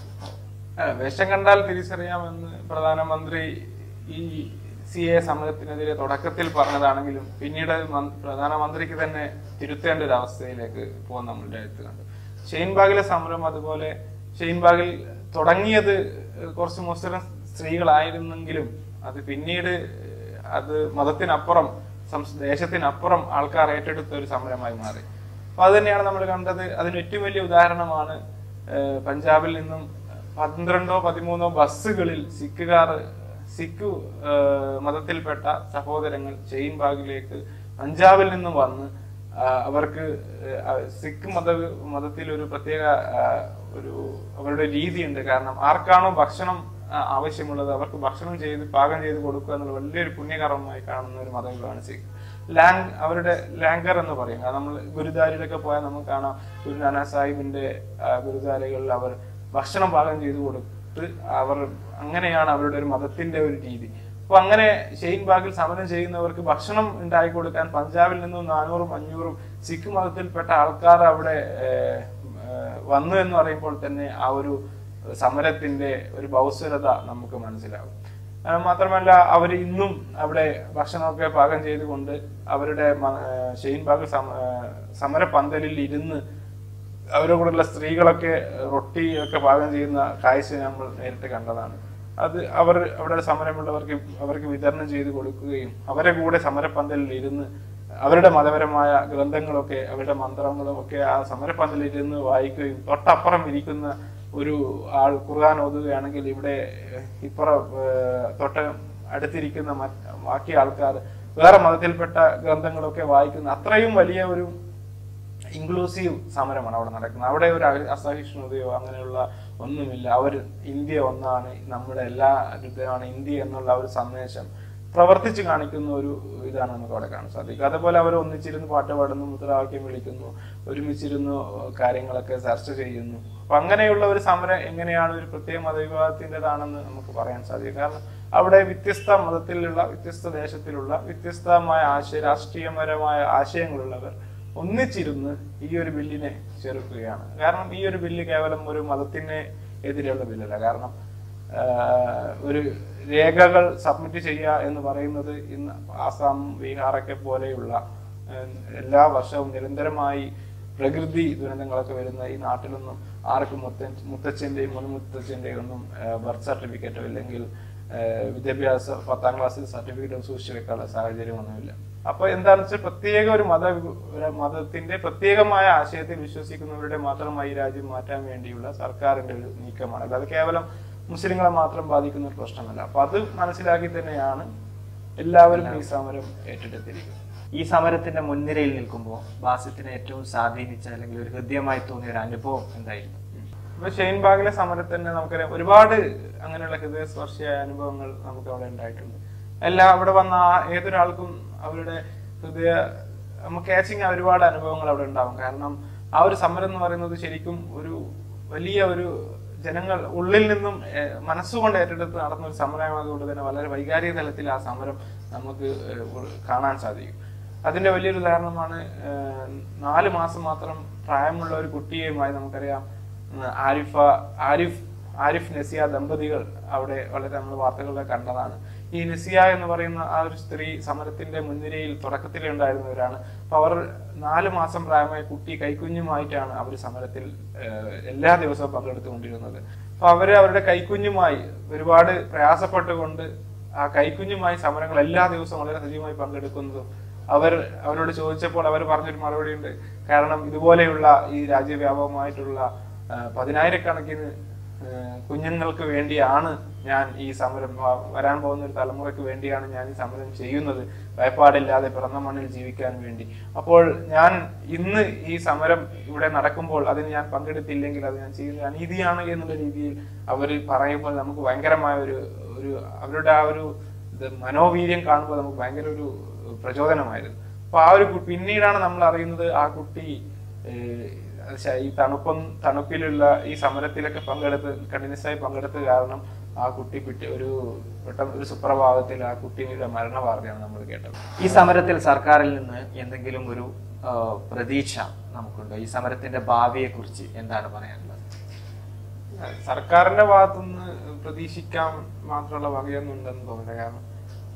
വേഷം കണ്ടാൽ തിരിച്ചറിയാമെന്ന് പ്രധാനമന്ത്രി ഈ സി എ സമരത്തിനെതിരെ തുടക്കത്തിൽ പറഞ്ഞതാണെങ്കിലും പിന്നീട് പ്രധാനമന്ത്രിക്ക് തന്നെ തിരുത്തേണ്ട ഒരു അവസ്ഥയിലേക്ക് പോകാൻ നമ്മളുടെ അടുത്ത് കണ്ടു. ഷഹീൻബാഗിലെ സമരം അതുപോലെ ഷഹീൻബാഗിൽ തുടങ്ങിയത് കുറച്ച് മുസ്ലിം സ്ത്രീകളായിരുന്നെങ്കിലും അത് പിന്നീട് അത് മതത്തിനപ്പുറം ദേശത്തിനപ്പുറം ആൾക്കാർ ഏറ്റെടുത്ത ഒരു സമരമായി മാറി. അപ്പൊ അത് തന്നെയാണ് നമ്മൾ കണ്ടത്. അതിന് ഏറ്റവും വലിയ ഉദാഹരണമാണ് പഞ്ചാബിൽ നിന്നും പന്ത്രണ്ടോ പതിമൂന്നോ ബസ്സുകളിൽ സിഖുകാർ സിഖ് മതത്തിൽപ്പെട്ട സഹോദരങ്ങൾ ഷഹീൻബാഗിലേക്ക് പഞ്ചാബിൽ നിന്നും വന്ന് അവർക്ക് സിഖ് മത മതത്തിൽ ഒരു പ്രത്യേക ഒരു അവരുടെ രീതിയുണ്ട്. കാരണം ആർക്കാണോ ഭക്ഷണം ആവശ്യമുള്ളത് അവർക്ക് ഭക്ഷണം ചെയ്ത് പാകം ചെയ്ത് കൊടുക്കുക എന്നുള്ള വലിയൊരു പുണ്യകർമ്മമായി കാണുന്ന ഒരു മതങ്ങളാണ് സിഖ്. ലാങ് അവരുടെ ലാങ്കർ എന്ന് പറയും. നമ്മൾ ഗുരുദ്വാരയിലൊക്കെ പോയാൽ നമുക്ക് കാണാം ഗുരു നാനാ സാഹിബിന്റെ ഗുരുദ്വാരകളിൽ അവർ ഭക്ഷണം പാകം ചെയ്ത് കൊടുത്ത് അവർ അങ്ങനെയാണ് അവരുടെ ഒരു മതത്തിന്റെ ഒരു രീതി. അപ്പൊ അങ്ങനെ ഷഹീൻബാഗിൽ സമരം ചെയ്യുന്നവർക്ക് ഭക്ഷണം ഉണ്ടാക്കി കൊടുക്കാൻ പഞ്ചാബിൽ നിന്നും നാനൂറും അഞ്ഞൂറും സിഖ് മതത്തിൽപ്പെട്ട ആൾക്കാർ അവിടെ വന്നു എന്ന് പറയുമ്പോൾ തന്നെ ആ ഒരു സമരത്തിന്റെ ഒരു ബൗസ്വരത നമുക്ക് മനസ്സിലാവും. മാത്രമല്ല അവർ ഇന്നും അവിടെ ഭക്ഷണമൊക്കെ പാകം ചെയ്തുകൊണ്ട് അവരുടെ ഷഹീൻബാഗ് സമര പന്തലിൽ ഇരുന്ന് അവരുടെ കൂടെയുള്ള സ്ത്രീകളൊക്കെ റൊട്ടി ഒക്കെ പാകം ചെയ്യുന്ന കാഴ്ച നമ്മൾ നേരിട്ട് കണ്ടതാണ്. അത് അവർ അവിടെ സമരമുള്ളവർക്ക് അവർക്ക് വിതരണം ചെയ്ത് കൊടുക്കുകയും അവരെ കൂടെ സമരപ്പന്തലിൽ ഇരുന്ന് അവരുടെ മതപരമായ ഗ്രന്ഥങ്ങളൊക്കെ അവരുടെ മന്ത്രങ്ങളും ഒക്കെ ആ സമരപ്പന്തലിൽ ഇരുന്ന് വായിക്കുകയും തൊട്ടപ്പുറം ഇരിക്കുന്ന ഒരു ആൾ ഖുർആൻ ഓതുകയാണെങ്കിൽ ഇവിടെ ഇപ്പുറം തൊട്ട അടുത്തിരിക്കുന്ന ബാക്കി ആൾക്കാർ വേറെ മതത്തിൽപ്പെട്ട ഗ്രന്ഥങ്ങളൊക്കെ വായിക്കുന്ന അത്രയും വലിയ ഒരു ഇൻക്ലൂസീവ് സമരമാണ് അവിടെ നടക്കുന്നത്. അവിടെ ഒരു അസഹിഷ്ണുതയോ അങ്ങനെയുള്ള ഒന്നുമില്ല. അവർ ഇന്ത്യ ഒന്നാണ്, നമ്മുടെ എല്ലാ രാജ്യത്തിലാണ് ഇന്ത്യ എന്നുള്ള ഒരു സന്ദേശം പ്രവർത്തിച്ച് കാണിക്കുന്ന ഒരു ഇതാണ് നമുക്ക് അവിടെ കാണാൻ സാധിക്കുക. അതുപോലെ അവർ ഒന്നിച്ചിരുന്ന് പാട്ട് പാടുന്നു, മുദ്രാവാക്യം വിളിക്കുന്നു, ഒരുമിച്ചിരുന്നു കാര്യങ്ങളൊക്കെ ചർച്ച ചെയ്യുന്നു. അപ്പൊ അങ്ങനെയുള്ള ഒരു സമരം എങ്ങനെയാണ് ഒരു പ്രത്യേക മതവിഭാഗത്തിൻ്റെതാണെന്ന് നമുക്ക് പറയാൻ സാധിക്കും. കാരണം അവിടെ വ്യത്യസ്ത മതത്തിലുള്ള, വ്യത്യസ്ത ദേശത്തിലുള്ള, വ്യത്യസ്തമായ ആശയ രാഷ്ട്രീയപരമായ ആശയങ്ങളുള്ളവർ ഒന്നിച്ചിരുന്ന് ഈ ഒരു ബില്ലിനെ ചെറുക്കുകയാണ്. കാരണം ഈ ഒരു ബില്ല് കേവലം ഒരു മതത്തിന് എതിരെയുള്ള ബില്ലല്ല. കാരണം ഒരു രേഖകൾ സബ്മിറ്റ് ചെയ്യുക എന്ന് പറയുന്നത് ഇന്ന് ആസാം, ബീഹാറൊക്കെ പോലെയുള്ള എല്ലാ വർഷവും നിരന്തരമായി പ്രകൃതി ദുരന്തങ്ങളൊക്കെ വരുന്ന ഈ നാട്ടിലൊന്നും ആർക്കും മുത്ത മുത്തച്ഛൻ്റെയും മുൻമുത്തച്ഛൻ്റെയും ഒന്നും ബർത്ത് സർട്ടിഫിക്കറ്റോ അല്ലെങ്കിൽ വിദ്യാഭ്യാസ പത്താം ക്ലാസ്സിൽ സർട്ടിഫിക്കറ്റ് സൂക്ഷിച്ചു വെക്കാനുള്ള സാഹചര്യമൊന്നുമില്ല. അപ്പൊ എന്താണെന്ന് വെച്ചാൽ പ്രത്യേക ഒരു മത മതത്തിന്റെ പ്രത്യേകമായ ആശയത്തിൽ വിശ്വസിക്കുന്നവരുടെ മാത്രമായി ഈ രാജ്യം മാറ്റാൻ വേണ്ടിയുള്ള സർക്കാരിന്റെ ഒരു നീക്കമാണ്. അല്ലാതെ കേവലം മുസ്ലിങ്ങളെ മാത്രം ബാധിക്കുന്ന ഒരു പ്രശ്നമല്ല. അപ്പൊ അത് മനസ്സിലാക്കി തന്നെയാണ് എല്ലാവരും ഈ സമരം ഏറ്റെടുത്തിരിക്കുന്നത്. ഈ സമരത്തിന്റെ മുൻനിരയിൽ നിൽക്കുമ്പോൾ ബാസിത്തിനെ ഏറ്റവും സ്വാധീനിച്ച അല്ലെങ്കിൽ ഒരു ഹൃദ്യമായി തോന്നിയ ഒരു അനുഭവം എന്തായിരുന്നു? ഇപ്പൊ ഷഹീൻബാഗിലെ സമരത്തിന് നമുക്കറിയാം ഒരുപാട് അങ്ങനെയുള്ള ഹൃദയസ്പർശിയായ അനുഭവങ്ങൾ നമുക്ക് അവിടെ ഉണ്ടായിട്ടുണ്ട്. എല്ലാം അവിടെ വന്ന ഏതൊരാൾക്കും അവരുടെ ഹൃദയ നമുക്ക് ക്യാച്ചിങ് ഒരുപാട് അനുഭവങ്ങൾ അവിടെ ഉണ്ടാവും. കാരണം ആ ഒരു സമരം എന്ന് പറയുന്നത് ശരിക്കും ഒരു വലിയ ഒരു ജനങ്ങൾ ഉള്ളിൽ നിന്നും മനസ്സുകൊണ്ട് ഏറ്റെടുത്ത് നടന്ന ഒരു സമരമായതുകൊണ്ട് തന്നെ വളരെ വൈകാരിക തലത്തിൽ ആ സമരം നമുക്ക് കാണാൻ സാധിക്കും. അതിന്റെ വലിയൊരു ഉദാഹരണമാണ് നാല് മാസം മാത്രം പ്രായമുള്ള ഒരു കുട്ടിയുമായി നമുക്കറിയാം ആരിഫ ആരിഫ് ആരിഫ് നസിയ ദമ്പതികൾ അവിടെ വളരെ നമ്മൾ വാർത്തകളിലൊക്കെ കണ്ടതാണ്. ഈ നസിയ എന്ന് പറയുന്ന ആ ഒരു സ്ത്രീ സമരത്തിന്റെ മുൻനിരയിൽ തുടക്കത്തിലേ ഉണ്ടായിരുന്നവരാണ്. അപ്പൊ അവർ നാല് മാസം പ്രായമായ കുട്ടി കൈക്കുഞ്ഞുമായിട്ടാണ് അവർ സമരത്തിൽ എല്ലാ ദിവസവും പങ്കെടുത്തുകൊണ്ടിരുന്നത്. അപ്പൊ അവര് അവരുടെ കൈക്കുഞ്ഞുമായി ഒരുപാട് പ്രയാസപ്പെട്ടുകൊണ്ട് ആ കൈക്കുഞ്ഞുമായി സമരങ്ങൾ എല്ലാ ദിവസവും വളരെ സജീവമായി പങ്കെടുക്കുന്നതും അവർ അവരോട് ചോദിച്ചപ്പോൾ അവർ പറഞ്ഞൊരു മറുപടി ഉണ്ട്. കാരണം ഇതുപോലെയുള്ള ഈ രാജ്യവ്യാപകമായിട്ടുള്ള പതിനായിരക്കണക്കിന് കുഞ്ഞുങ്ങൾക്ക് വേണ്ടിയാണ് ഞാൻ ഈ സമരം, വരാൻ പോകുന്ന ഒരു തലമുറയ്ക്ക് വേണ്ടിയാണ് ഞാൻ ഈ സമരം ചെയ്യുന്നത്, ഭയപ്പാടില്ലാതെ പിറന്ന മണ്ണിൽ ജീവിക്കാൻ വേണ്ടി. അപ്പോൾ ഞാൻ ഇന്ന് ഈ സമരം ഇവിടെ നടക്കുമ്പോൾ അതിന് ഞാൻ പങ്കെടുത്തില്ലെങ്കിൽ അത് ഞാൻ ചെയ്യുന്നത് അനീതിയാണ് എന്നുള്ള രീതിയിൽ അവർ പറയുമ്പോൾ നമുക്ക് ഭയങ്കരമായ ഒരു ഒരു അവരുടെ ആ ഒരു മനോവീര്യം കാണുമ്പോൾ നമുക്ക് ഭയങ്കര ഒരു പ്രചോദനമായിരുന്നു. അപ്പൊ ആ ഒരു പിന്നീടാണ് നമ്മൾ അറിയുന്നത് ആ കുട്ടി ഈ തണുപ്പം തണുപ്പിലുള്ള ഈ സമരത്തിലൊക്കെ പങ്കെടുത്ത് കണ്ടിന്യൂസ് ആയി പങ്കെടുത്ത് കാരണം ആ കുട്ടി പിറ്റേ ഒരു പെട്ടെന്ന് ഒരു സുപ്രഭാതത്തിൽ ആ കുട്ടിയുടെ മരണ വാർത്തയാണ് നമ്മൾ കേട്ടത്. ഈ സമരത്തിൽ സർക്കാരിൽ നിന്ന് എന്തെങ്കിലും ഒരു പ്രതീക്ഷ നമുക്കുണ്ടോ? ഈ സമരത്തിന്റെ ഭാവിയെ കുറിച്ച് എന്താണ് പറയാനുള്ളത്? സർക്കാരിന്റെ ഭാഗത്തുനിന്ന് പ്രതീക്ഷിക്കാൻ മാത്രമുള്ള വകയൊന്നും ഉണ്ടെന്ന് തോന്നുന്നില്ല. കാരണം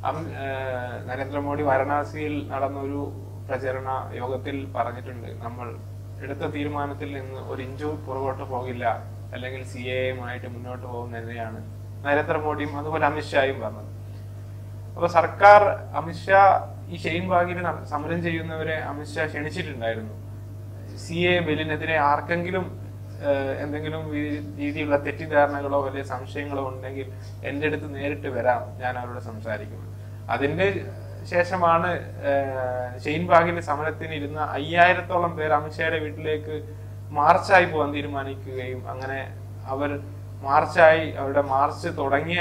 നരേന്ദ്രമോദി വാരണാസിയിൽ നടന്നൊരു പ്രചരണ യോഗത്തിൽ പറഞ്ഞിട്ടുണ്ട്, നമ്മൾ എടുത്ത തീരുമാനത്തിൽ നിന്ന് ഒരു ഇഞ്ചു പുറകോട്ട് പോകില്ല, അല്ലെങ്കിൽ സി എ എമായിട്ട് മുന്നോട്ട് പോകുന്നതിനെയാണ് നരേന്ദ്രമോദിയും അതുപോലെ അമിത്ഷായും പറഞ്ഞത്. അപ്പൊ സർക്കാർ അമിത്ഷാ ഈ ഷഹീൻബാഗിൽ സമരം ചെയ്യുന്നവരെ അമിത്ഷാ ക്ഷണിച്ചിട്ടുണ്ടായിരുന്നു. സി എ ബില്ലിനെതിരെ ആർക്കെങ്കിലും എന്തെങ്കിലും രീതിയിലുള്ള തെറ്റിദ്ധാരണകളോ വലിയ സംശയങ്ങളോ ഉണ്ടെങ്കിൽ എൻ്റെ അടുത്ത് നേരിട്ട് വരാം, ഞാൻ അവരോട് സംസാരിക്കും. അതിന്റെ ശേഷമാണ് ഷഹീൻബാഗിലെ സമരത്തിന് ഇരുന്ന അയ്യായിരത്തോളം പേർ അമിത്ഷായുടെ വീട്ടിലേക്ക് മാർച്ചായി പോകാൻ തീരുമാനിക്കുകയും അങ്ങനെ അവർ മാർച്ചായി അവരുടെ മാർച്ച് തുടങ്ങിയ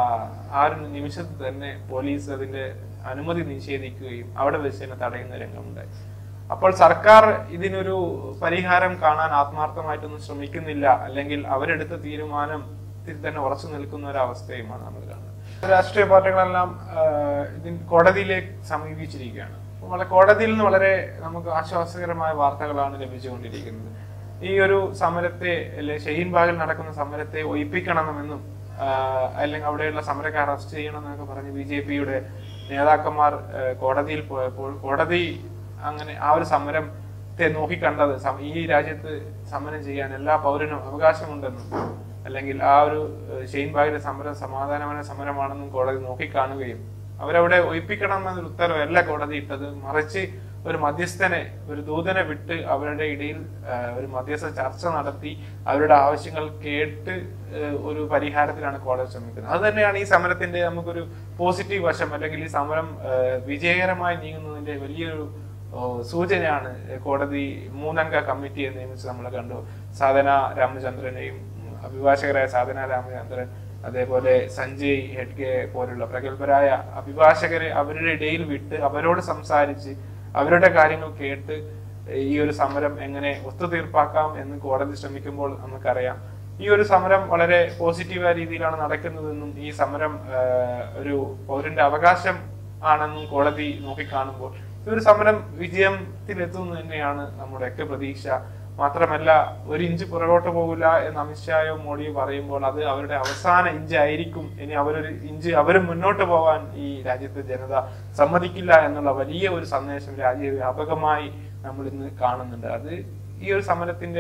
ആ ഒരു നിമിഷത്തിൽ തന്നെ പോലീസ് അതിന്റെ അനുമതി നിഷേധിക്കുകയും അവിടെ വെച്ച് തന്നെ തടയുന്ന രംഗമുണ്ടായി. അപ്പോൾ സർക്കാർ ഇതിനൊരു പരിഹാരം കാണാൻ ആത്മാർത്ഥമായിട്ടൊന്നും ശ്രമിക്കുന്നില്ല, അല്ലെങ്കിൽ അവരെടുത്ത തീരുമാനത്തിൽ തന്നെ ഉറച്ചു നിൽക്കുന്ന ഒരു അവസ്ഥയുമാണ് നമ്മൾ കാണുന്നത്. രാഷ്ട്രീയ പാർട്ടികളെല്ലാം ഇതിന് കോടതിയിലേക്ക് സമീപിച്ചിരിക്കുകയാണ്. വളരെ കോടതിയിൽ നിന്ന് വളരെ നമുക്ക് ആശ്വാസകരമായ വാർത്തകളാണ് ലഭിച്ചുകൊണ്ടിരിക്കുന്നത്. ഈ ഒരു സമരത്തെ അല്ലെ ഷഹീൻബാഗിൽ നടക്കുന്ന സമരത്തെ ഒഴിപ്പിക്കണമെന്നും അല്ലെങ്കിൽ അവിടെയുള്ള സമരക്കാർ അറസ്റ്റ് ചെയ്യണമെന്നൊക്കെ പറഞ്ഞ് ബി ജെ പിയുടെ നേതാക്കന്മാർ കോടതിയിൽ പോയപ്പോൾ കോടതി അങ്ങനെ ആ ഒരു സമരത്തെ നോക്കിക്കണ്ടത് ഈ രാജ്യത്ത് സമരം ചെയ്യാൻ എല്ലാ പൗരനും അവകാശമുണ്ടെന്നും അല്ലെങ്കിൽ ആ ഒരു ഷഹീൻബാഗിലെ സമരം സമാധാനപരമായ സമരമാണെന്നും കോടതി നോക്കിക്കാണുകയും അവരവിടെ ഒഴിപ്പിക്കണം എന്നൊരു ഉത്തരവല്ല കോടതി ഇട്ടത്, മറിച്ച് ഒരു മധ്യസ്ഥനെ ഒരു ദൂതനെ വിട്ട് അവരുടെ ഇടയിൽ ഒരു മധ്യസ്ഥ ചർച്ച നടത്തി അവരുടെ ആവശ്യങ്ങൾ കേട്ട് ഒരു പരിഹാരത്തിലാണ് കോടതി ശ്രമിക്കുന്നത്. അത് തന്നെയാണ് ഈ സമരത്തിന്റെ നമുക്കൊരു പോസിറ്റീവ് വശം, അല്ലെങ്കിൽ ഈ സമരം വിജയകരമായി നീങ്ങുന്നതിന്റെ വലിയൊരു സൂചനയാണ്. കോടതി മൂന്നംഗ കമ്മിറ്റിയെ നിയമിച്ച് നമ്മൾ കണ്ടു. സാധന രാമചന്ദ്രനെയും അഭിഭാഷകരായ സാധന രാമചന്ദ്രൻ, അതേപോലെ സഞ്ജയ് ഹെഡ്ഗെ പോലുള്ള പ്രഗത്ഭരായ അഭിഭാഷകരെ അവരുടെ ഇടയിൽ വിട്ട് അവരോട് സംസാരിച്ച് അവരുടെ കാര്യങ്ങൾ കേട്ട് ഈ ഒരു സമരം എങ്ങനെ ഒത്തുതീർപ്പാക്കാം എന്ന് കോടതി ശ്രമിക്കുമ്പോൾ നമുക്കറിയാം ഈ ഒരു സമരം വളരെ പോസിറ്റീവായ രീതിയിലാണ് നടക്കുന്നതെന്നും ഈ സമരം ഒരു പൗരന്റെ അവകാശം ആണെന്നും കോടതി നോക്കിക്കാണുമ്പോൾ ഈ ഒരു സമരം വിജയത്തിലെത്തുന്നു തന്നെയാണ് നമ്മുടെയൊക്കെ പ്രതീക്ഷ. മാത്രമല്ല ഒരു ഇഞ്ച് പുറകോട്ട് പോകില്ല എന്ന് അമിത്ഷായോ മോഡിയോ പറയുമ്പോൾ അത് അവരുടെ അവസാന ഇഞ്ച് ആയിരിക്കും. ഇനി അവരൊരു ഇഞ്ച് അവരും മുന്നോട്ട് പോകാൻ ഈ രാജ്യത്തെ ജനത സമ്മതിക്കില്ല എന്നുള്ള വലിയ ഒരു സന്ദേശം രാജ്യവ്യാപകമായി നമ്മൾ ഇന്ന് കാണുന്നുണ്ട്. അത് ഈ ഒരു സമരത്തിന്റെ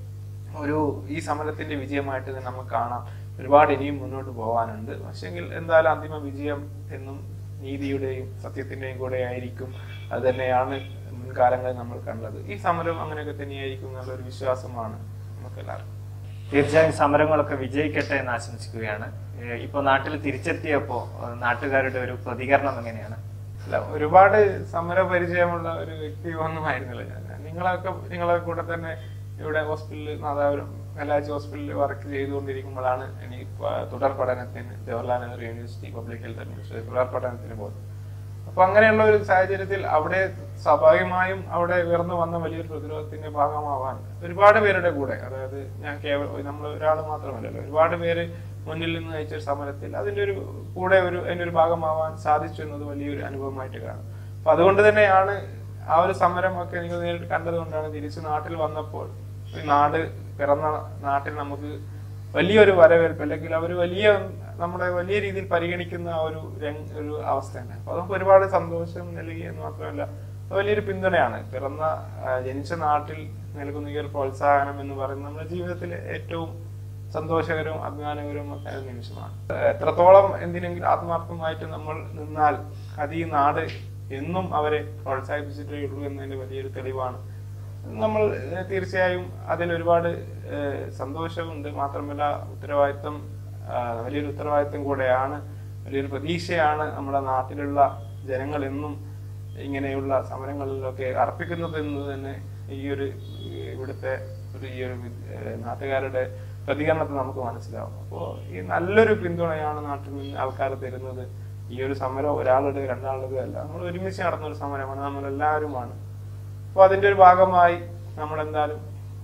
ഒരു ഈ സമരത്തിന്റെ വിജയമായിട്ട് തന്നെ നമുക്ക് കാണാം. ഒരുപാട് ഇനിയും മുന്നോട്ട് പോകാനുണ്ട്. പക്ഷെങ്കിൽ എന്തായാലും അന്തിമ വിജയം എന്നും നീതിയുടെയും സത്യത്തിന്റെയും കൂടെ ആയിരിക്കും. അത് തന്നെയാണ് മുൻകാലങ്ങളിൽ നമ്മൾ കണ്ടത്. ഈ സമരം അങ്ങനെയൊക്കെ തന്നെയായിരിക്കും എന്നുള്ള ഒരു വിശ്വാസമാണ് നമുക്ക് എല്ലാവർക്കും. തീർച്ചയായും സമരങ്ങളൊക്കെ വിജയിക്കട്ടെ എന്ന് ആശംസിക്കുകയാണ്. ഇപ്പൊ നാട്ടിൽ തിരിച്ചെത്തിയപ്പോ നാട്ടുകാരുടെ ഒരു പ്രതികരണം എങ്ങനെയാണ്? അല്ല, ഒരുപാട് സമര പരിചയമുള്ള ഒരു വ്യക്തി ഒന്നും ആയിരുന്നില്ല ഞാൻ. നിങ്ങളൊക്കെ നിങ്ങളെ കൂടെ തന്നെ ഇവിടെ ഹോസ്പിറ്റലിൽ നാദാപുരം കലാജി ഹോസ്പിറ്റലിൽ വർക്ക് ചെയ്തുകൊണ്ടിരിക്കുമ്പോഴാണ് എനിക്ക് തുടർ പഠനത്തിന് Jawaharlal Nehru university public health administration തുടർ പഠനത്തിന് പോകുന്നത്. അപ്പൊ അങ്ങനെയുള്ള ഒരു സാഹചര്യത്തിൽ അവിടെ സ്വാഭാവികമായും അവിടെ ഉയർന്നു വന്ന വലിയൊരു പ്രതിരോധത്തിന്റെ ഭാഗമാവാൻ ഒരുപാട് പേരുടെ കൂടെ, അതായത് ഞാൻ കേവലം നമ്മൾ ഒരാൾ മാത്രമല്ലല്ലോ, ഒരുപാട് പേര് മുന്നിൽ നിന്ന് നയിച്ച സമരത്തിൽ അതിന്റെ ഒരു കൂടെ ഒരു അതിന്റെ ഒരു ഭാഗമാവാൻ സാധിച്ചു എന്നത് വലിയൊരു അനുഭവമായിട്ട് കാണും. അപ്പൊ അതുകൊണ്ട് തന്നെയാണ് ആ ഒരു സമരമൊക്കെ നിങ്ങൾ നേരിട്ട് കണ്ടത് കൊണ്ടാണ് തിരിച്ച് നാട്ടിൽ വന്നപ്പോൾ ഈ നാട് പിറന്ന നാട്ടിൽ നമുക്ക് വലിയൊരു വരവേൽപ്പ് അല്ലെങ്കിൽ അവർ വലിയ നമ്മുടെ വലിയ രീതിയിൽ പരിഗണിക്കുന്ന ആ ഒരു ഒരു അവസ്ഥയാണ്. അപ്പൊ നമുക്ക് ഒരുപാട് സന്തോഷം നൽകി എന്ന് മാത്രമല്ല വലിയൊരു പിന്തുണയാണ്. പിറന്ന ജനിച്ച നാട്ടിൽ നൽകുന്ന ഈ ഒരു പ്രോത്സാഹനം എന്ന് പറയുന്നത് നമ്മുടെ ജീവിതത്തിലെ ഏറ്റവും സന്തോഷകരവും അഭിമാനകരവും ഒക്കെ നിമിഷമാണ്. എത്രത്തോളം എന്തിനെങ്കിലും ആത്മാർത്ഥമായിട്ട് നമ്മൾ നിന്നാൽ അത് ഈ നാട് എന്നും അവരെ പ്രോത്സാഹിപ്പിച്ചിട്ടേ ഉള്ളൂ എന്നതിന്റെ വലിയൊരു തെളിവാണ്. നമ്മൾ തീർച്ചയായും അതിൽ ഒരുപാട് സന്തോഷമുണ്ട്. മാത്രമല്ല ഉത്തരവാദിത്വം വലിയൊരു ഉത്തരവാദിത്വം കൂടെയാണ്, വലിയൊരു പ്രതീക്ഷയാണ് നമ്മുടെ നാട്ടിലുള്ള ജനങ്ങൾ എന്നും ഇങ്ങനെയുള്ള സമരങ്ങളിലൊക്കെ അർപ്പിക്കുന്നത് എന്ന് തന്നെ ഈ ഒരു ഇവിടുത്തെ ഒരു ഈ ഒരു നാട്ടുകാരുടെ പ്രതികരണത്തിൽ നമുക്ക് മനസ്സിലാവും. അപ്പോൾ ഈ നല്ലൊരു പിന്തുണയാണ് നാട്ടിൽ നിന്ന് ആൾക്കാർ തരുന്നത്. ഈ ഒരു സമരം ഒരാളുടെ രണ്ടാളുടെ അല്ല, നമ്മൾ ഒരുമിച്ച് നടന്നൊരു സമരമാണ്, നമ്മളെല്ലാവരുമാണ്. അപ്പോൾ അതിൻ്റെ ഒരു ഭാഗമായി നമ്മളെന്തായാലും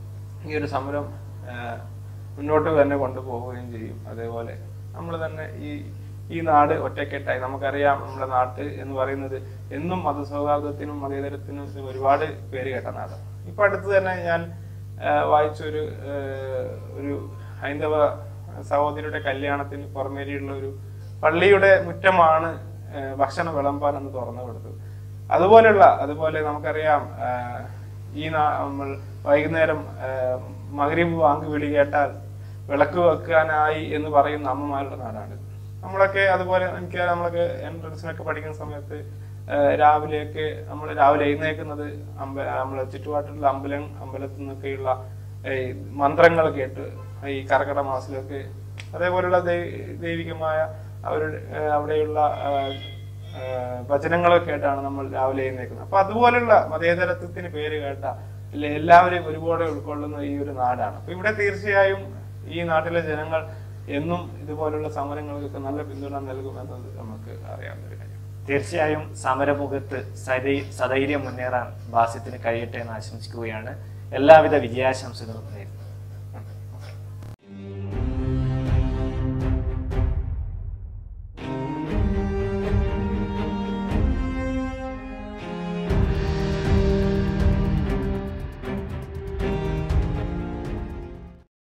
ഈ ഒരു സമരം മുന്നോട്ട് തന്നെ കൊണ്ടുപോവുകയും ചെയ്യും. അതേപോലെ നമ്മൾ തന്നെ ഈ ഈ നാട് ഒറ്റക്കെട്ടായി, നമുക്കറിയാം നമ്മുടെ നാട്ട് എന്ന് പറയുന്നത് എന്നും മതസൗഹാർദ്ദത്തിനും മതേതരത്തിനും ഒരുപാട് പേര് കേട്ട നാടാണ്. ഇപ്പൊ അടുത്ത് തന്നെ ഞാൻ വായിച്ചൊരു ഒരു ഹൈന്ദവ സഹോദരിയുടെ കല്യാണത്തിന് പുറമേരിയുള്ള ഒരു പള്ളിയുടെ മുറ്റമാണ് ഭക്ഷണ വിളമ്പാൻ എന്ന് തുറന്നു കൊടുത്തത്. അതുപോലെയുള്ള അതുപോലെ നമുക്കറിയാം ഈ നമ്മൾ വൈകുന്നേരം മഗ്രിബ് വാങ്ക് വിളി കേട്ടാൽ വിളക്ക് വെക്കാനായി എന്ന് പറയുന്ന അമ്മമാരുടെ നാടാണ് നമ്മളൊക്കെ. അതുപോലെ എനിക്ക് നമ്മളൊക്കെ എൻട്രൻസിനൊക്കെ പഠിക്കുന്ന സമയത്ത് രാവിലെയൊക്കെ നമ്മൾ രാവിലെ എഴുന്നേക്കുന്നത് അമ്പ നമ്മളെ ചുറ്റുപാട്ടുള്ള അമ്പലം അമ്പലത്തിൽ നിന്നൊക്കെയുള്ള മന്ത്രങ്ങൾ കേട്ട് ഈ കർക്കിടക മാസത്തിലൊക്കെ അതേപോലെയുള്ള ദൈവികമായ അവരുടെ അവിടെയുള്ള വചനങ്ങളൊക്കെ കേട്ടാണ് നമ്മൾ രാവിലെ എഴുന്നേക്കുന്നത്. അപ്പൊ അതുപോലുള്ള മതേതരത്വത്തിന് പേര് കേട്ട അല്ലെ എല്ലാവരെയും ഒരുപാട് ഉൾക്കൊള്ളുന്ന ഈ ഒരു നാടാണ്. അപ്പൊ ഇവിടെ തീർച്ചയായും ഈ നാട്ടിലെ ജനങ്ങൾ എന്നും ഇതുപോലുള്ള സമരങ്ങൾക്കൊക്കെ നല്ല പിന്തുണ നൽകുമെന്നത് നമുക്ക് അറിയാവുന്ന ഒരു കാര്യം. തീർച്ചയായും സമരമുഖത്ത് സധൈ സധൈര്യം മുന്നേറാൻ ബാസിത്തിന് കഴിയട്ടെ എന്ന് ആശംസിക്കുകയാണ്. എല്ലാവിധ വിജയാശംസകളും നേരുന്നു.